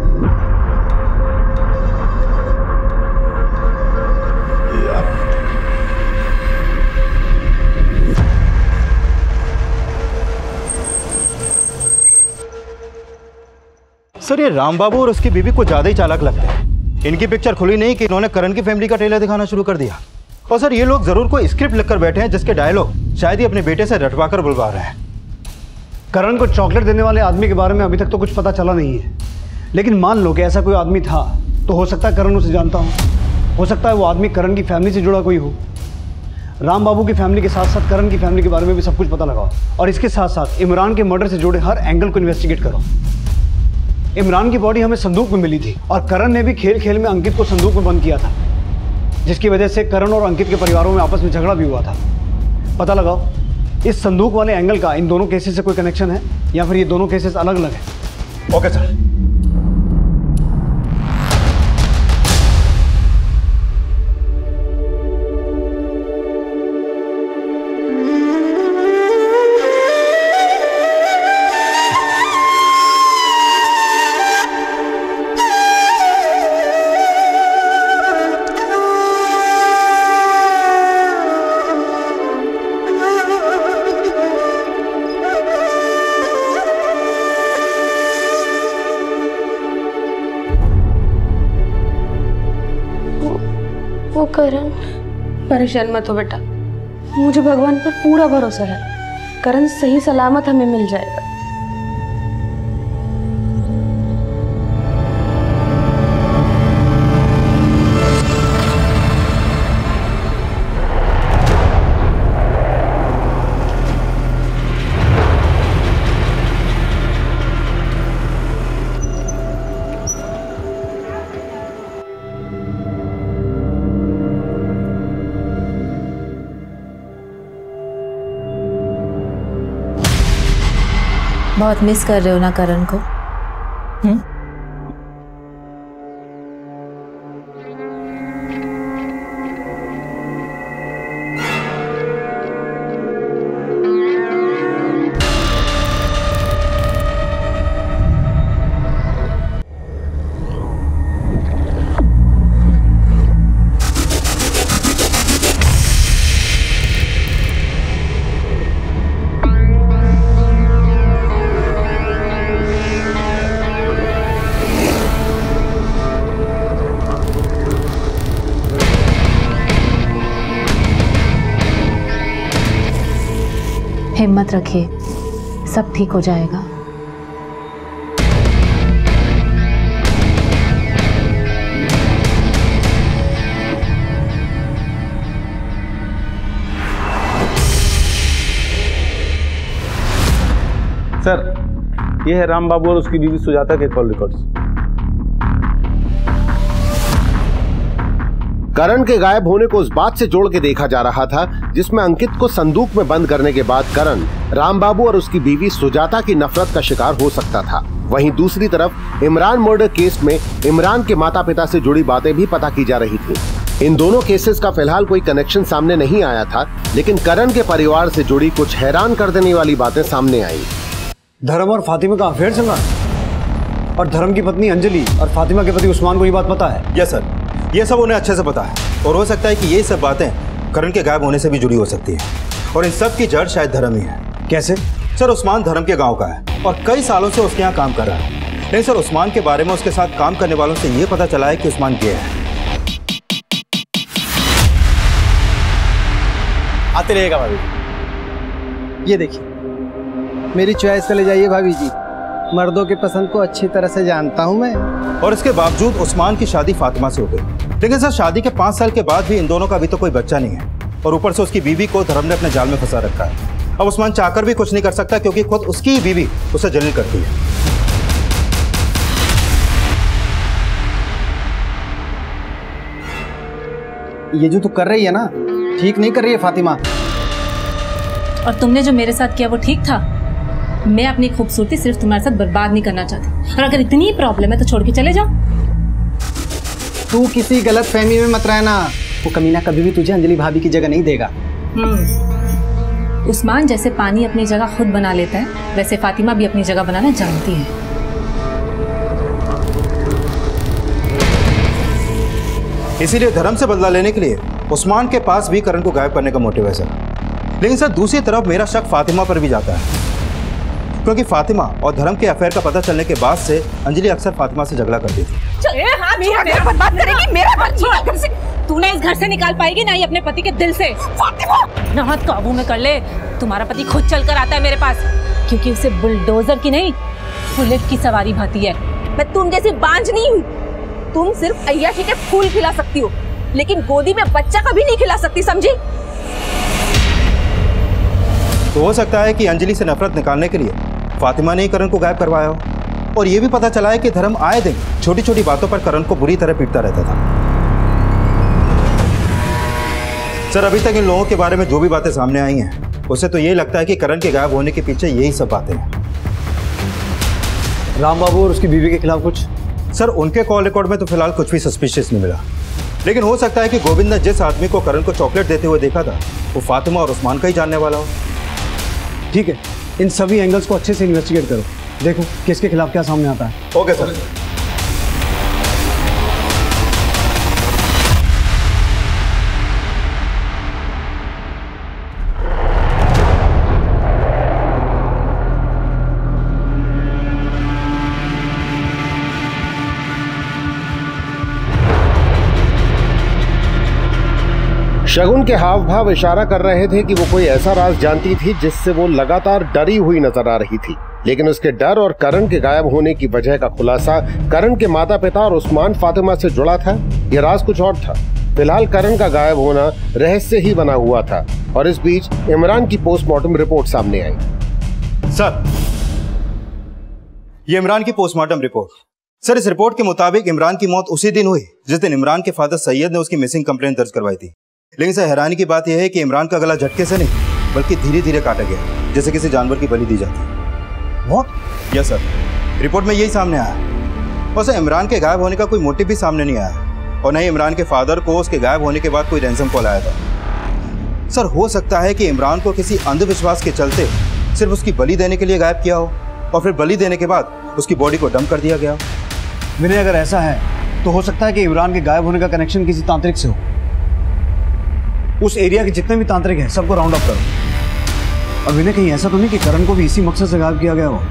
Speaker 19: सर, ये राम बाबू और उसकी बीवी को ज्यादा ही चालाक लगते हैं। इनकी पिक्चर खुली नहीं कि इन्होंने करण की फैमिली का ट्रेलर दिखाना शुरू कर दिया। और सर, ये लोग जरूर कोई स्क्रिप्ट लिखकर बैठे हैं जिसके डायलॉग शायद ही अपने बेटे से रटवा कर बुलवा रहे हैं।
Speaker 20: करण को चॉकलेट देने वाले आदमी के बारे में अभी तक तो कुछ पता चला नहीं है, लेकिन मान लो कि ऐसा कोई आदमी था तो हो सकता है करण उसे जानता हो सकता है वो आदमी करण की फैमिली से जुड़ा कोई हो। राम बाबू की फैमिली के साथ साथ करण की फैमिली के बारे में भी सब कुछ पता लगाओ, और इसके साथ साथ इमरान के मर्डर से जुड़े हर एंगल को इन्वेस्टिगेट करो। इमरान की बॉडी हमें संदूक में मिली थी और करण ने भी खेल खेल में अंकित को संदूक में बंद किया था, जिसकी वजह से करण और अंकित के परिवारों में आपस में झगड़ा भी हुआ था। पता लगाओ इस संदूक वाले एंगल का इन दोनों केसेस से कोई कनेक्शन है या फिर ये दोनों केसेस अलग अलग हैं।
Speaker 19: Okay sir.
Speaker 22: वो करण।
Speaker 8: परेशान मत हो बेटा, मुझे भगवान पर पूरा भरोसा है, करण सही सलामत हमें मिल जाएगा।
Speaker 18: बहुत मिस कर रहे हो ना करण को? हिम्मत रखिए, सब ठीक हो जाएगा।
Speaker 16: सर, ये है राम बाबू और उसकी बीवी सुजाता के कॉल रिकॉर्ड्स।
Speaker 5: करण के गायब होने को उस बात से जोड़ के देखा जा रहा था जिसमें अंकित को संदूक में बंद करने के बाद करण राम बाबू और उसकी बीवी सुजाता की नफरत का शिकार हो सकता था। वहीं दूसरी तरफ इमरान मर्डर केस में इमरान के माता पिता से जुड़ी बातें भी पता की जा रही थी। इन दोनों केसेस का फिलहाल कोई कनेक्शन सामने नहीं आया था, लेकिन करण के परिवार से जुड़ी कुछ हैरान कर देने वाली बातें सामने आई।
Speaker 20: धर्म और फातिमा का अफेयर चल रहा है और धर्म की पत्नी अंजलि और फातिमा के पति उस्मान को ये बात पता है।
Speaker 19: यस सर, ये सब उन्हें अच्छे से पता है और हो सकता है कि ये सब बातें करण के गायब होने से भी जुड़ी हो सकती है और इन सब की जड़ शायद धर्म ही है।
Speaker 20: कैसे?
Speaker 19: सर, उस्मान धर्म के गांव का है और कई सालों से उसके यहाँ काम कर रहा है, लेकिन सर उस्मान के बारे में उसके साथ काम करने वालों से ये पता चला है कि उस्मान गे है।
Speaker 11: आते रहेगा भाभी। ये देखिए मेरी चॉइस से ले जाइए भाभी जी, मर्दों की पसंद को अच्छी तरह से जानता हूं मैं।
Speaker 19: और इसके बावजूद उस्मान की शादी फातिमा से हो गई, लेकिन सर शादी के 5 साल के बाद भी इन दोनों का अभी तो कोई बच्चा नहीं है और ऊपर से उसकी बीवी को धर्म ने अपने जाल में फंसा रखा है। अब उस्मान चाहकर भी कुछ नहीं कर सकता क्योंकि खुद उसकी बीवी उसे जलील करती है।
Speaker 11: ये जो तू कर रही है ना, ठीक नहीं कर रही है फातिमा।
Speaker 2: और तुमने जो मेरे साथ किया वो ठीक था? मैं अपनी खूबसूरती सिर्फ तुम्हारे साथ बर्बाद नहीं करना चाहती, और अगर इतनी प्रॉब्लम है तो छोड़ के चले जाओ।
Speaker 11: तू किसी गलत फहमी में मत रहना, वो कमीना कभी भी तुझे अंजलि भाभी की जगह नहीं देगा।
Speaker 2: उस्मान जैसे पानी अपनी जगह खुद बना लेता है, वैसे फातिमा भी अपनी जगह बनाना जानती है।
Speaker 19: इसीलिए धर्म से बदला लेने के लिए उस्मान के पास भी करण को गायब करने का मोटिव है सर। लेकिन सर दूसरी तरफ मेरा शक फातिमा पर भी जाता है, क्योंकि फातिमा और धर्म के अफेयर का पता चलने के बाद से अंजलि अक्सर फातिमा से झगड़ा करती थी।
Speaker 2: मेरा पर बात करेगी, मेरा घर से तू ना इस घर से निकाल पाएगी, ना ही अपने पति के दिल से। ना हाथ काबू में कर ले, तुम्हारा पति खुद चल कर आता है मेरे पास, क्योंकि उसे बुलडोजर की नहीं बुलेट की सवारी भाती है।
Speaker 13: मैं तुम जैसी बांझ नहीं हूँ, तुम सिर्फ अय्याशी के फूल खिला सकती हो, लेकिन गोदी में बच्चा कभी नहीं खिला सकती, समझी?
Speaker 19: तो हो सकता है कि अंजलि से नफरत निकालने के लिए फातिमा ने ही करण को गायब करवाया हो। और ये भी पता चला है कि धर्म आए दिन छोटी छोटी बातों पर करण को बुरी तरह पीटता रहता था। सर अभी तक इन लोगों के बारे में जो भी बातें सामने आई हैं, उससे तो ये लगता है कि करण के गायब होने के पीछे यही सब बातें हैं।
Speaker 20: राम बाबू और उसकी बीवी के खिलाफ कुछ?
Speaker 19: सर उनके कॉल रिकॉर्ड में तो फिलहाल कुछ भी सस्पिशियस नहीं मिला, लेकिन हो सकता है कि गोविंद ने जिस आदमी को करण को चॉकलेट देते हुए देखा था वो फातिमा और उस्मान का ही जानने वाला हो।
Speaker 20: ठीक है, इन सभी एंगल्स को अच्छे से इन्वेस्टिगेट करो, देखो किसके खिलाफ क्या सामने आता है।
Speaker 19: Okay sir.
Speaker 5: शगुन के हाव भाव इशारा कर रहे थे कि वो कोई ऐसा राज जानती थी जिससे वो लगातार डरी हुई नजर आ रही थी, लेकिन उसके डर और करण के गायब होने की वजह का खुलासा करण के माता पिता और उस्मान फातिमा से जुड़ा था। यह राज कुछ और था। फिलहाल करण का गायब होना रहस्य ही बना हुआ था और इस बीच इमरान की पोस्टमार्टम रिपोर्ट सामने आई।
Speaker 19: सर ये इमरान की पोस्टमार्टम रिपोर्ट। सर इस रिपोर्ट के मुताबिक इमरान की मौत उसी दिन हुई जिस दिन इमरान के फादर सैयद ने उसकी मिसिंग कंप्लेंट दर्ज करवाई थी। लेकिन सर हैरानी की बात यह है कि इमरान का गला झटके से नहीं बल्कि धीरे धीरे काटा गया, जैसे किसी जानवर की बलि दी जाती है।
Speaker 20: व्हाट?
Speaker 19: यस सर, रिपोर्ट में यही सामने आया। और सर इमरान के गायब होने का कोई मोटिव भी सामने नहीं आया और न ही इमरान के फादर को उसके गायब होने के बाद कोई रैंसम कॉल आया था। सर हो सकता है कि इमरान को किसी अंधविश्वास के चलते सिर्फ उसकी बलि देने के लिए गायब किया हो और फिर बलि देने के बाद उसकी बॉडी को डंप कर दिया गया हो।
Speaker 20: विनय अगर ऐसा है तो हो सकता है कि इमरान के गायब होने का कनेक्शन किसी तांत्रिक से हो। उस एरिया के जितने भी तांत्रिक हैं सबको राउंड अप करो। और विनय कहीं ऐसा तो नहीं कि करण को भी इसी मकसद से गायब किया गया हो?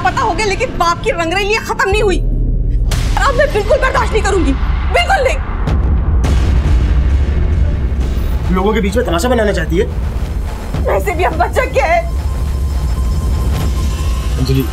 Speaker 13: लापता हो गए, लेकिन बाप की रंगरलियां खत्म नहीं हुई। अब मैं बिल्कुल बर्दाश्त नहीं करूंगी, बिल्कुल नहीं।
Speaker 21: लोगों के बीच में तमाशा बनाना चाहती है?
Speaker 13: वैसे भी अब बच्चा क्या है?
Speaker 21: अंजलि,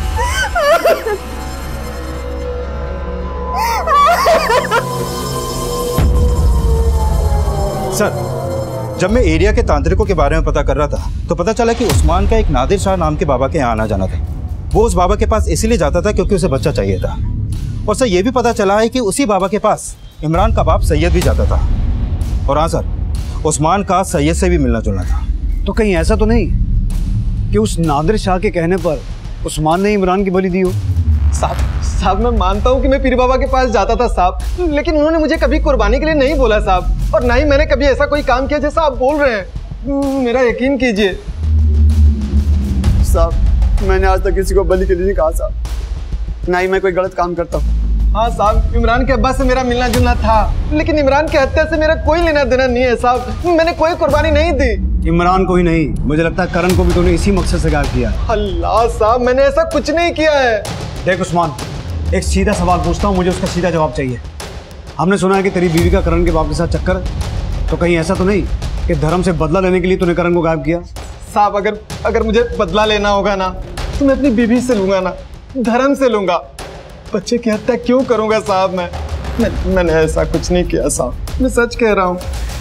Speaker 19: सर, जब मैं एरिया के तांत्रिकों के बारे में पता कर रहा था तो पता चला कि उस्मान का एक नादिर शाह नाम के बाबा के यहाँ आना जाना था। वो उस बाबा के पास इसीलिए जाता था क्योंकि उसे बच्चा चाहिए था। और सर, ये भी पता चला है कि उसी बाबा के पास इमरान का बाप सैयद भी जाता था। और हाँ सर, उस्मान का सैयद से भी मिलना जुलना था।
Speaker 20: तो कहीं ऐसा तो नहीं कि उस नादिर शाह के कहने पर उस्मान ने इमरान की बलि दी हो?
Speaker 11: साहब मैं मानता हूँ कि मैं पीर बाबा के पास जाता था साहब, लेकिन उन्होंने मुझे कभी कुर्बानी के लिए नहीं बोला साहब, और ना ही मैंने कभी ऐसा कोई काम किया जैसा आप बोल रहे हैं। मेरा यकीन कीजिए
Speaker 3: साहब, मैंने आज तक किसी को बलि के लिए नहीं कहा साहब, ना ही मैं कोई गलत काम करता हूँ।
Speaker 11: हाँ साहब, इमरान के अब्बा से मेरा मिलना जुलना था, लेकिन इमरान की हत्या से मेरा कोई लेना देना नहीं है साहब। मैंने कोई कुर्बानी नहीं दी।
Speaker 20: इमरान को ही नहीं, मुझे लगता है करण को भी तूने इसी मकसद से गायब किया।
Speaker 11: अल्लाह साहब, मैंने ऐसा कुछ नहीं किया है।
Speaker 20: देख उस्मान, एक सीधा सवाल पूछता हूँ, मुझे उसका सीधा जवाब चाहिए। हमने सुना है कि तेरी बीवी का करण के बाप के साथ चक्कर, तो कहीं ऐसा तो नहीं कि धर्म से बदला लेने के लिए तूने करण को गायब किया?
Speaker 11: साहब, अगर मुझे बदला लेना होगा ना तो मैं अपनी बीवी से लूंगा ना, धर्म से लूंगा। बच्चे की हत्या क्यों करूंगा साहब? मैंने ऐसा कुछ नहीं किया साहब, मैं सच कह रहा हूँ।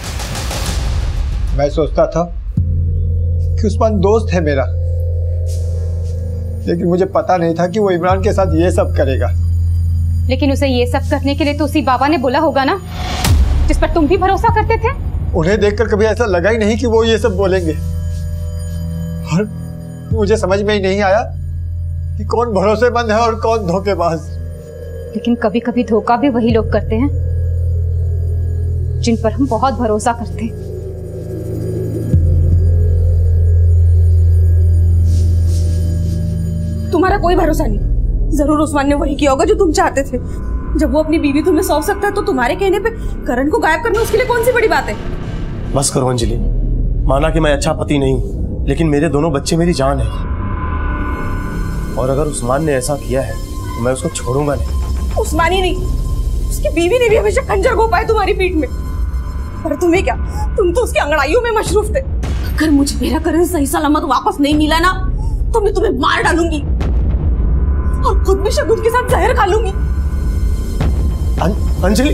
Speaker 11: मैं सोचता था कि उस्मान दोस्त है मेरा, लेकिन मुझे पता नहीं था कि वो इमरान के साथ ये सब करेगा।
Speaker 18: लेकिन उसे ये सब करने के लिए तो उसी बाबा ने बोला होगा ना, जिस पर तुम भी भरोसा करते थे।
Speaker 11: उन्हें देखकर कभी ऐसा लगा ही नहीं कि वो ये सब बोलेंगे, और मुझे समझ में ही नहीं आया कि कौन भरोसेमंद है और कौन धोखेबाज।
Speaker 18: लेकिन कभी कभी धोखा भी वही लोग करते हैं जिन पर हम बहुत भरोसा करते हैं।
Speaker 13: तुम्हारा कोई भरोसा नहीं। जरूर उस्मान ने वही किया होगा जो तुम चाहते थे। जब वो अपनी बीवी तुम्हें सौंप सकता है तो तुम्हारे कहने पे करण को गायब करना उसके लिए कौन सी बड़ी बात है?
Speaker 21: बस करो अंजलि, माना कि मैं अच्छा पति नहीं हूँ, लेकिन मेरे दोनों बच्चे मेरी जान है, और अगर उस्मान ने ऐसा किया है तो मैं उसको छोड़ूंगा नहीं।
Speaker 13: उस्मान ही नहीं, उसकी बीवी ने भी हमेशा खंजर घोंपा है तुम्हारी पीठ में। पर तुम्हें क्या, तुम तो उसकी अंगड़ाइयों में मशरूफ थे। अगर मुझे मेरा करण सही सलामत वापस नहीं मिला ना तो मैं तुम्हें मार डालूंगी और खुद भी शगुन के साथ जहर खा लूंगी।
Speaker 21: अंजलि,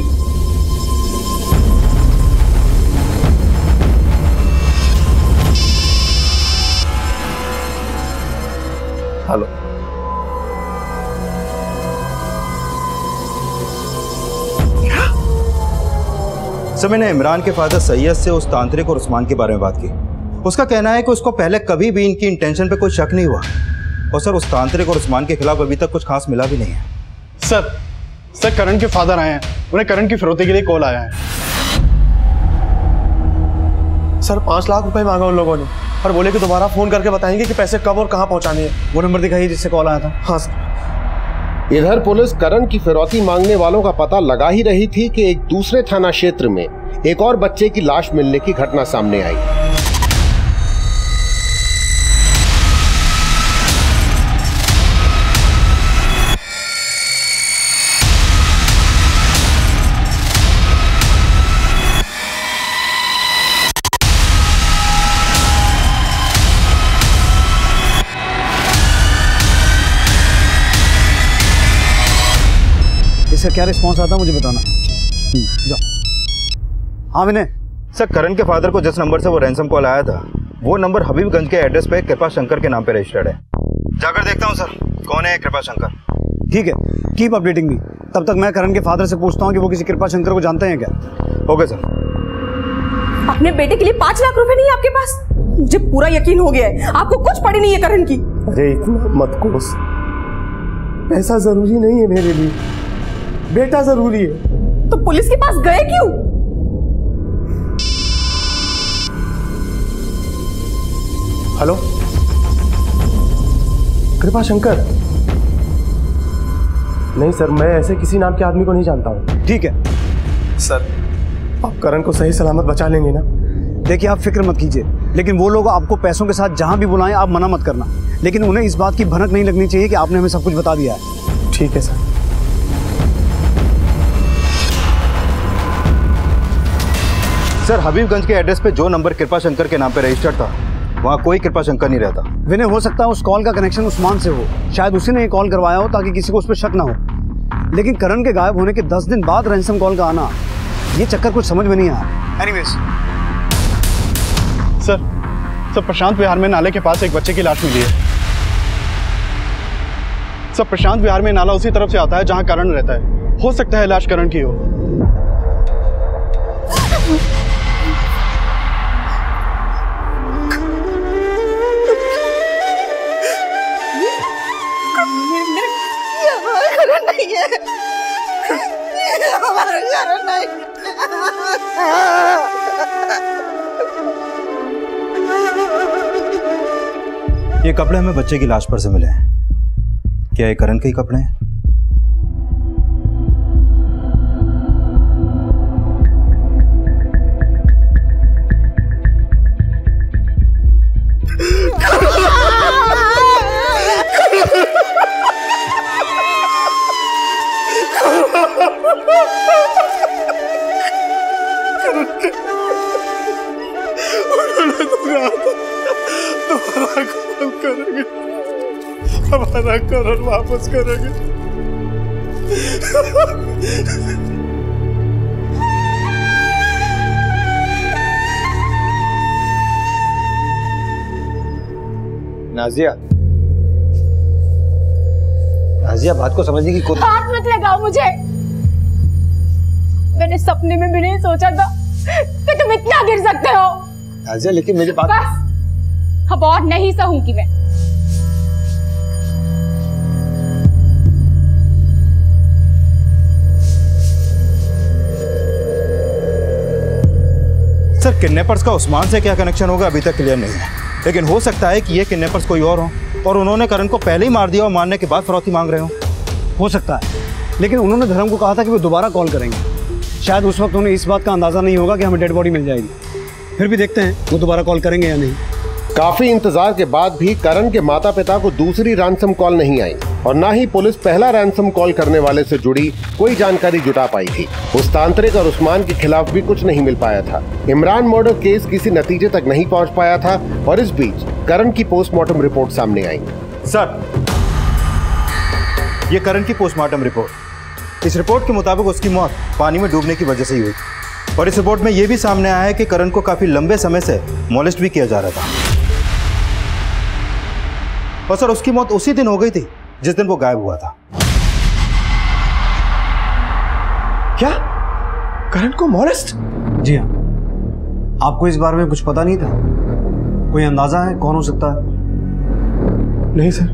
Speaker 21: हेलो,
Speaker 19: सर, मैंने इमरान के फादर सैयद से उस तांत्रिक और उस्मान के बारे में बात की। उसका कहना है कि उसको पहले कभी भी इनकी इंटेंशन पे कोई शक नहीं हुआ, और सर उस तांत्रिक और उस्मान के खिलाफ अभी तक कुछ खास मिला भी नहीं है।
Speaker 3: सर करण के फादर आए हैं, उन्हें करण की फिरौती के लिए कॉल आया है।
Speaker 21: सर 5 लाख रुपए मांगा उन लोगों ने, और बोले कि दोबारा फोन करके बताएंगे कि पैसे कब और कहां पहुंचाने हैं।
Speaker 20: वो नंबर दिखाइए जिससे कॉल आया था।
Speaker 21: हाँ सर।
Speaker 5: इधर पुलिस करण की फिरौती मांगने वालों का पता लगा ही रही थी कि एक दूसरे थाना क्षेत्र में एक और बच्चे की लाश मिलने की घटना सामने आई।
Speaker 20: इसका क्या रिस्पॉन्स आता है मुझे बताना। जाओ। हाँ विनय।
Speaker 19: सर, करण के फादर को जिस नंबर से वो रैंसम कॉल आया था वो नंबर हबीबगंज के एड्रेस पे कृपा शंकर के नाम पे रजिस्टर्ड है। जाकर देखता हूँ सर कौन है कृपा शंकर।
Speaker 20: ठीक है, कीप अपडेटिंग मी। तब तक मैं करण के फादर से पूछता हूँ कि वो किसी कृपा शंकर को जानते हैं क्या।
Speaker 19: Okay sir.
Speaker 13: अपने बेटे के लिए 5 लाख रुपए नहीं है आपके पास? मुझे पूरा यकीन हो गया है आपको कुछ पड़ी नहीं है करण की।
Speaker 21: अरे इतना मत कोस, पैसा जरूरी नहीं है मेरे लिए, बेटा जरूरी है।
Speaker 13: तो पुलिस के पास गए क्यों?
Speaker 21: हेलो, कृपा शंकर? नहीं सर, मैं ऐसे किसी नाम के आदमी को नहीं जानता हूँ।
Speaker 20: ठीक है
Speaker 21: सर, आप करण को सही सलामत बचा लेंगे ना?
Speaker 20: देखिए आप फिक्र मत कीजिए, लेकिन वो लोग आपको पैसों के साथ जहां भी बुलाएं आप मना मत करना। लेकिन उन्हें इस बात की भनक नहीं लगनी चाहिए कि आपने हमें सब कुछ बता दिया है।
Speaker 21: ठीक है सर।
Speaker 19: सर, हबीबगंज के एड्रेस पे जो नंबर कृपा शंकर के नाम पे रजिस्टर्ड था, वहाँ कोई कृपा शंकर नहीं रहता।
Speaker 20: विनय, हो सकता है उस कॉल का कनेक्शन उस्मान से हो, शायद उसी ने ये कॉल करवाया हो ताकि किसी को उस पर शक ना हो। लेकिन करण के गायब होने के 10 दिन बाद रैंसम कॉल का आना, ये चक्कर कुछ समझ में नहीं आया। एनीवेज
Speaker 11: सर, प्रशांत विहार में नाले के पास एक बच्चे की लाश मिली है। सर, प्रशांत विहार में नाला उसी तरफ से आता है जहां करण रहता है। हो सकता है लाश करण की हो।
Speaker 13: नहीं है, हमारा करण नहीं।
Speaker 19: ये कपड़े हमें बच्चे की लाश पर से मिले हैं। क्या ये करण के ही कपड़े हैं?
Speaker 11: हमारा करण वापस करेंगे।
Speaker 19: नाजिया, बात को समझने की कोशिश।
Speaker 8: हाथ मत लगाओ मुझे। मैंने सपने में भी नहीं सोचा था कि तुम इतना गिर सकते हो।
Speaker 19: नाजिया, लेकिन मेरी बात।
Speaker 8: बस अब और नहीं सहूंगी मैं।
Speaker 19: सर, किडनैपर्स का उस्मान से क्या कनेक्शन होगा अभी तक क्लियर नहीं है, लेकिन हो सकता है कि ये किडनैपर्स कोई और हो और उन्होंने करण को पहले ही मार दिया और मारने के बाद फिरौती मांग रहे हो
Speaker 20: सकता है, लेकिन उन्होंने धर्म को कहा था कि वो दोबारा कॉल करेंगे। शायद उस वक्त उन्हें इस बात का अंदाजा नहीं होगा कि हमें डेड बॉडी मिल जाएगी। फिर भी देखते हैं वो दोबारा कॉल करेंगे या नहीं।
Speaker 5: काफी इंतजार के बाद भी करण के माता पिता को दूसरी रैंसम कॉल नहीं आई और ना ही पुलिस पहला रैंसम कॉल करने वाले से जुड़ी कोई जानकारी जुटा पाई थी। उस तांत्रिक और उस्मान के खिलाफ भी कुछ नहीं मिल पाया था। इमरान मर्डर केस किसी नतीजे तक नहीं पहुंच पाया था और इस बीच करण की पोस्टमार्टम रिपोर्ट सामने आई।
Speaker 19: सर, ये करण की पोस्टमार्टम रिपोर्ट, इस रिपोर्ट के मुताबिक उसकी मौत पानी में डूबने की वजह से ही हुई और इस रिपोर्ट में यह भी सामने आया है कि करण को काफी लंबे समय से मॉलेस्ट भी किया जा रहा था। और सर, उसकी मौत उसी दिन हो गई थी जिस दिन वो गायब हुआ था।
Speaker 21: क्या? करण को मॉलेस्ट?
Speaker 20: जी हाँ। आपको इस बारे में कुछ पता नहीं था? कोई अंदाजा है कौन हो सकता है?
Speaker 21: नहीं सर।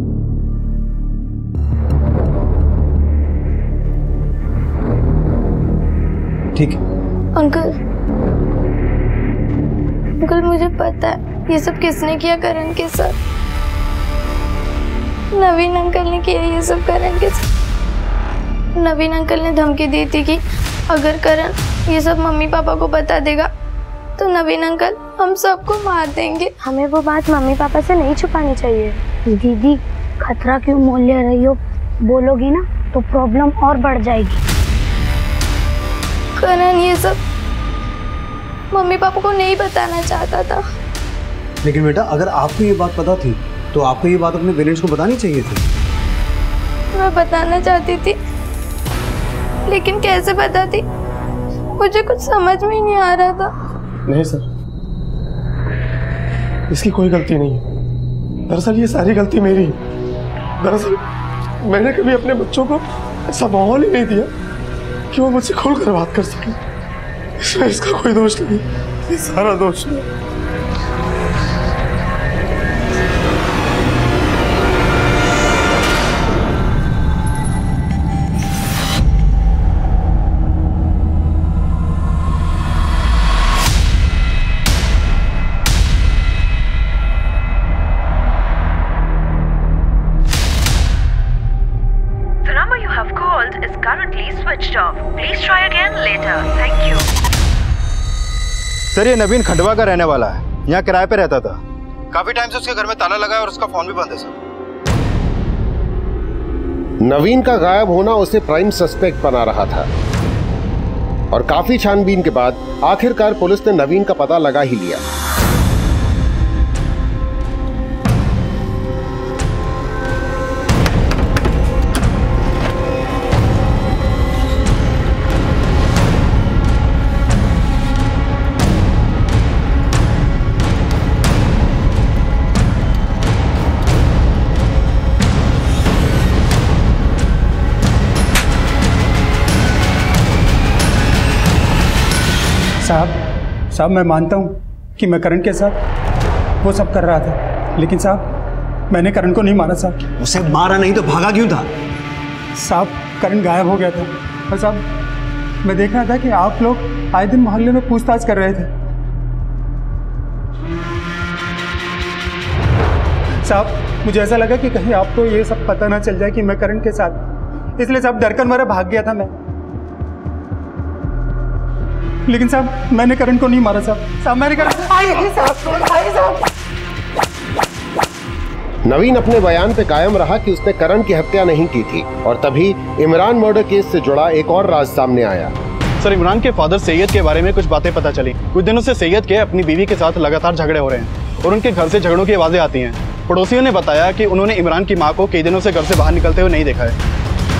Speaker 20: ठीक है।
Speaker 22: अंकल मुझे पता है ये सब किसने किया करण के साथ। नवीन अंकल ने किया ये सब करण के साथ। नवीन अंकल ने धमकी दी थी कि अगर करण ये सब मम्मी पापा को बता देगा तो नवीन अंकल हम सबको मार देंगे। हमें वो बात मम्मी पापा से नहीं छुपानी चाहिए। दीदी, खतरा क्यों मोल ले रही हो? बोलोगी ना तो प्रॉब्लम और बढ़ जाएगी। करण ये सब मम्मी पापा को नहीं बताना चाहता था।
Speaker 20: लेकिन बेटा, अगर आपको ये बात पता थी तो आपको ये बात अपने पेरेंट्स को बतानी चाहिए थी।
Speaker 22: मैं बताना चाहती थी लेकिन कैसे बताती, मुझे कुछ समझ में ही नहीं आ रहा था।
Speaker 21: नहीं सर, इसकी कोई गलती नहीं है। दरअसल ये सारी गलती मेरी है। दरअसल मैंने कभी अपने बच्चों को ऐसा माहौल ही नहीं दिया कि वो मुझसे खुलकर बात कर सके। इसमें इसका कोई दोष नहीं, ये सारा दोष है।
Speaker 19: सर, ये नवीन खंडवा का रहने वाला है, यहाँ किराए पे रहता था। काफी टाइम से उसके घर में ताला लगा है और उसका फोन भी बंद है सर।
Speaker 5: नवीन का गायब होना उसे प्राइम सस्पेक्ट बना रहा था और काफी छानबीन के बाद आखिरकार पुलिस ने नवीन का पता लगा ही लिया।
Speaker 3: साहब मैं मानता हूँ कि मैं करण के साथ वो सब कर रहा था, लेकिन साहब मैंने करण को नहीं मारा साहब।
Speaker 20: उसे मारा नहीं तो भागा क्यों था?
Speaker 3: साहब करण गायब हो गया था और साहब मैं देख रहा था कि आप लोग आए दिन मोहल्ले में पूछताछ कर रहे थे। साहब मुझे ऐसा लगा कि कहीं आपको ये सब पता ना चल जाए कि मैं करण के साथ, इसलिए साहब डर कर मारा भाग गया था मैं। लेकिन साहब मैंने करण को नहीं मारा साहब मैंने करण।
Speaker 5: नवीन अपने बयान पे कायम रहा कि उसने करण की हत्या नहीं की थी और तभी इमरान मर्डर केस से जुड़ा एक और राज सामने आया।
Speaker 11: सर इमरान के फादर सैयद के बारे में कुछ बातें पता चली। कुछ दिनों से सैयद के अपनी बीवी के साथ लगातार झगड़े हो रहे हैं और उनके घर से झगड़ों की आवाजें आती हैं। पड़ोसियों ने बताया कि उन्होंने इमरान की मां को कई दिनों से घर से बाहर निकलते हुए नहीं देखा है।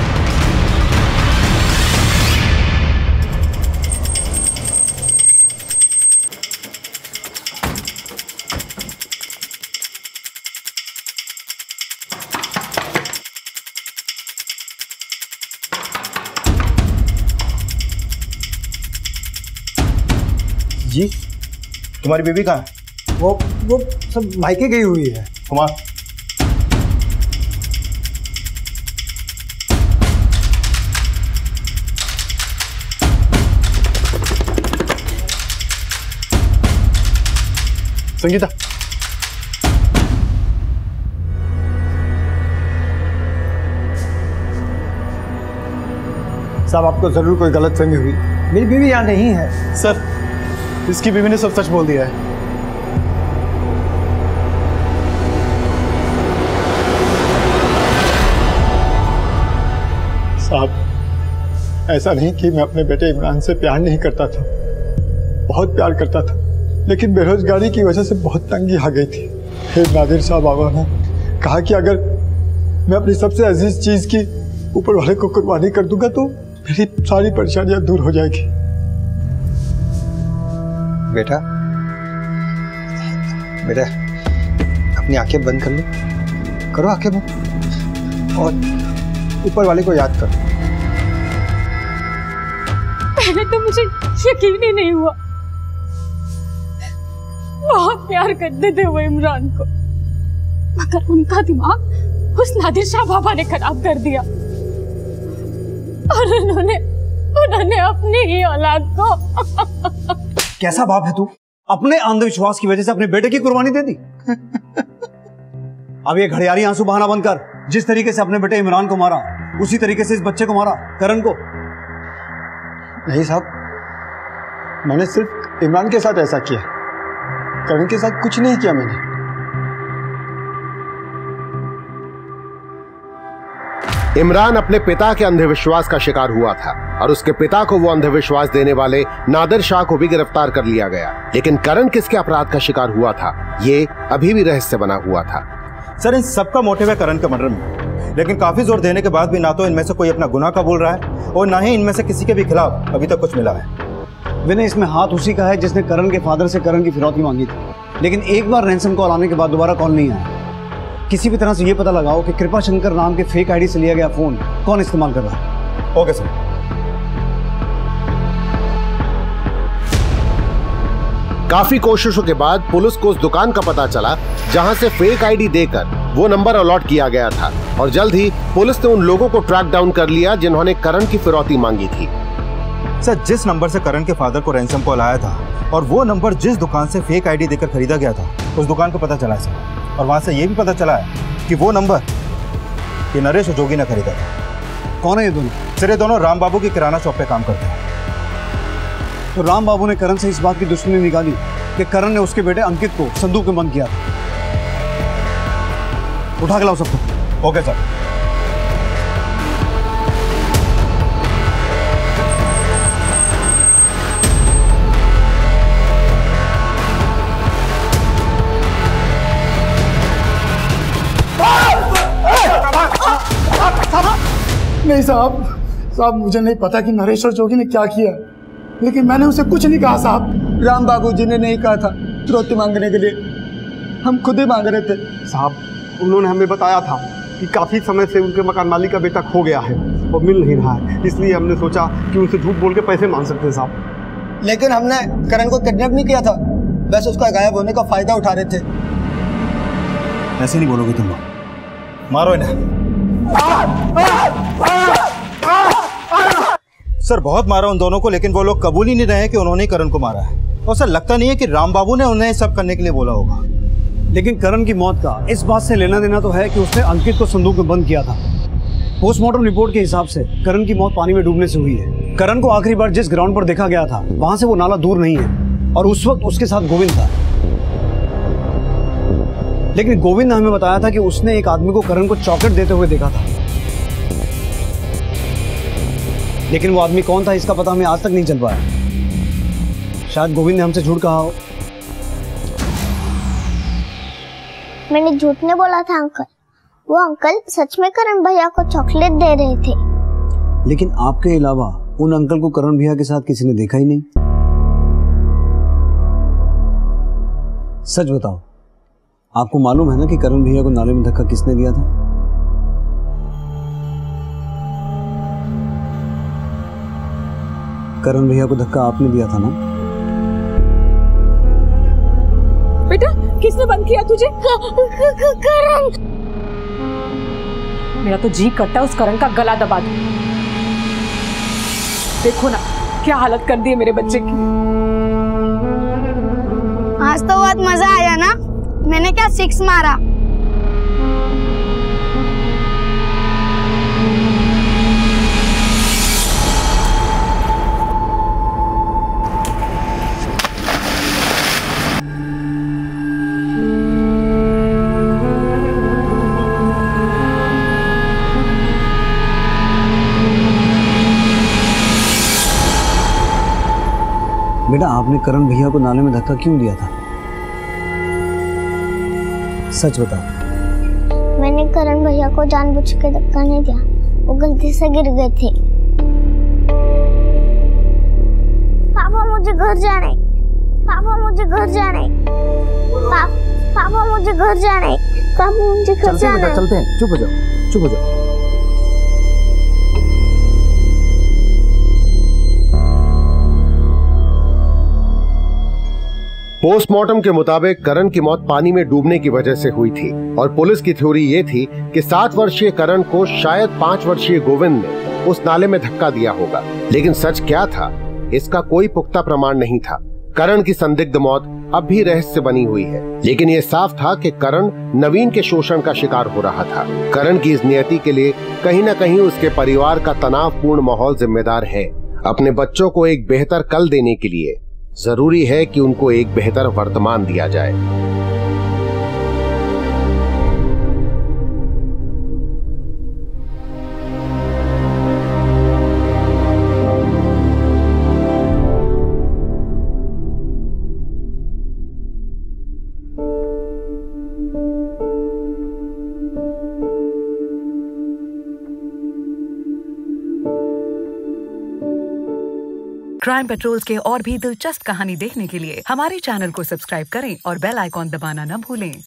Speaker 19: जी तुम्हारी बीवी कहाँ है?
Speaker 21: वो सब मायके गई हुई है।
Speaker 19: कुमार
Speaker 11: संगीता
Speaker 21: साहब आपको जरूर कोई गलतफहमी हुई, मेरी बीवी यहाँ नहीं है।
Speaker 11: सर इसकी बीवी ने सब सच बोल दिया है।
Speaker 21: साहब ऐसा नहीं कि मैं अपने बेटे इमरान से प्यार नहीं करता था, बहुत प्यार करता था, लेकिन बेरोजगारी की वजह से बहुत तंगी आ गई थी। फिर नादिर साहब बाबा ने कहा कि अगर मैं अपनी सबसे अजीज चीज की ऊपर वाले को कुर्बानी कर दूंगा तो मेरी सारी परेशानियां दूर हो जाएगी।
Speaker 20: बेटा बेटा अपनी आंखें बंद कर लो, करो आंखें बंद और ऊपर वाले को याद करो।
Speaker 2: पहले तो मुझे यकीन ही नहीं हुआ, बहुत प्यार करते थे वो इमरान को, मगर उनका दिमाग उस नादिर शाह बाबा ने खराब कर दिया और उन्होंने अपनी ही औलाद को।
Speaker 20: कैसा बाप है तू, अपने अंधविश्वास की वजह से अपने बेटे की कुर्बानी दे दी। अब ये घड़ियाली आंसू बहाना बंद कर। जिस तरीके से अपने बेटे इमरान को मारा उसी तरीके से इस बच्चे को मारा, करण को।
Speaker 21: नहीं साहब, मैंने सिर्फ इमरान के साथ ऐसा किया, करण के साथ कुछ नहीं किया मैंने।
Speaker 5: इमरान अपने पिता के अंधविश्वास का शिकार हुआ था और उसके पिता को वो अंधविश्वास देने वाले नादिर शाह को भी गिरफ्तार कर लिया गया। लेकिन करण किसके अपराध का शिकार हुआ था, ये अभी भी रहस्य बना हुआ था।
Speaker 19: सर इन सबका मोटिव है करण के मर्डर में, लेकिन काफी जोर देने के बाद भी ना तो इनमें से कोई अपना गुनाह कबूल रहा है और ना ही इनमें से किसी के भी खिलाफ अभी तक कुछ मिला है।
Speaker 20: विनय, इसमें हाथ उसी का है जिसने करण के फादर से करण की फिरौती मांगी थी, लेकिन एक बार रैंसम कॉल आने के बाद दोबारा कॉल नहीं आया। किसी भी तरह से ये पता लगाओ कि कृपा शंकर नाम के फेक आईडी से लिया गया फोन कौन इस्तेमाल कर रहा है।
Speaker 19: Okay sir.
Speaker 5: काफी कोशिशों के बाद पुलिस को उस दुकान का पता चला जहां से फेक आईडी देकर वो नंबर अलॉट किया गया था और जल्द ही पुलिस ने उन लोगों को ट्रैक डाउन कर लिया जिन्होंने करण की फिरौती मांगी थी।
Speaker 19: सर जिस नंबर से करण के फादर को रैंसम कॉल आया था और वो नंबर जिस दुकान से फेक आईडी देकर खरीदा गया था उस दुकान को पता चला है सर, और वहां से ये भी पता चला है कि वो नंबर ये नरेश और जोगी ने खरीदा था।
Speaker 20: कौन है ये दोनों?
Speaker 19: सर ये दोनों राम बाबू की किराना शॉप पे काम करते हैं।
Speaker 20: तो राम बाबू ने करण से इस बात की दुश्मनी निकाली कि करण ने उसके बेटे अंकित को संदूक में बंद किया था। उठा के लाओ सबको।
Speaker 19: Okay sir.
Speaker 21: नहीं साहब, मुझे नहीं पता कि नरेश और जोगी ने क्या किया, लेकिन मैंने उसे कुछ नहीं कहा साहब। राम बाबू जी ने नहीं कहा था रोटी मांगने के लिए, हम खुद ही मांग रहे थे।
Speaker 20: साहब, उन्होंने हमें बताया था कि काफ़ी समय से उनके मकान मालिक का बेटा खो गया है और मिल नहीं रहा है, इसलिए हमने सोचा कि उनसे झूठ बोल के पैसे मांग सकते हैं साहब।
Speaker 21: लेकिन हमने करण को किडनैप नहीं किया था, बस उसका गायब होने का फायदा उठा रहे थे।
Speaker 19: ऐसे नहीं बोलोगे तुम लोग, मारो इन्हें। सर बहुत मारा उन दोनों को, लेकिन वो लोग कबूल ही नहीं रहे कि उन्होंने करण को मारा है। और सर लगता नहीं है कि राम बाबू ने उन्हें सब करने के लिए बोला होगा।
Speaker 20: लेकिन करण की मौत का इस बात से लेना देना तो है कि उसने अंकित को संदूक में बंद किया था। पोस्टमार्टम रिपोर्ट के हिसाब से करण की मौत पानी में डूबने से हुई है। करण को आखिरी बार जिस ग्राउंड पर देखा गया था वहां से वो नाला दूर नहीं है और उस वक्त उसके साथ गोविंद था। लेकिन गोविंद ने हमें बताया था कि उसने एक आदमी को करण को चॉकलेट देते हुए देखा था, लेकिन वो आदमी कौन था इसका पता हमें आज तक नहीं चल पाया। शायद गोविंद ने हमसे झूठ कहा हो।
Speaker 22: मैंने झूठ नहीं बोला था अंकल, वो अंकल सच में करण भैया को चॉकलेट दे रहे थे।
Speaker 20: लेकिन आपके अलावा उन अंकल को करण भैया के साथ किसी ने देखा ही नहीं। सच बताओ, आपको मालूम है ना कि करण भैया को नाले में धक्का किसने दिया था? करण भैया को धक्का आपने दिया था ना?
Speaker 2: बेटा किसने बंद किया तुझे?
Speaker 22: करण।
Speaker 2: मेरा तो जी करता है उस करण का गला दबा दूं। देखो ना क्या हालत कर दी है मेरे बच्चे की।
Speaker 22: आज तो बहुत मजा आया ना, मैंने क्या 6 मारा।
Speaker 20: बेटा आपने करण भैया को नाले में धक्का क्यों दिया था? सच बताओ।
Speaker 22: मैंने करण भैया को जानबूझ के धक्का नहीं दिया, वो गलती से गिर गए थे। पापा मुझे घर जाना है, पापा मुझे घर जाना है, पापा मुझे घर जाना है, पापा मुझे घर जाना है।
Speaker 20: चलते हैं, चुप हो जाओ, चुप हो जाओ।
Speaker 5: पोस्टमार्टम के मुताबिक करण की मौत पानी में डूबने की वजह से हुई थी और पुलिस की थ्योरी ये थी कि 7 वर्षीय करण को शायद 5 वर्षीय गोविंद ने उस नाले में धक्का दिया होगा। लेकिन सच क्या था, इसका कोई पुख्ता प्रमाण नहीं था। करण की संदिग्ध मौत अब भी रहस्य बनी हुई है, लेकिन ये साफ था कि करण नवीन के शोषण का शिकार हो रहा था। करण की इस नियति के लिए कहीं न कहीं उसके परिवार का तनावपूर्ण माहौल जिम्मेदार है। अपने बच्चों को एक बेहतर कल देने के लिए जरूरी है कि उनको एक बेहतर वर्तमान दिया जाए।
Speaker 9: क्राइम पेट्रोल्स के और भी दिलचस्प कहानी देखने के लिए हमारे चैनल को सब्सक्राइब करें और बेल आइकॉन दबाना न भूलें।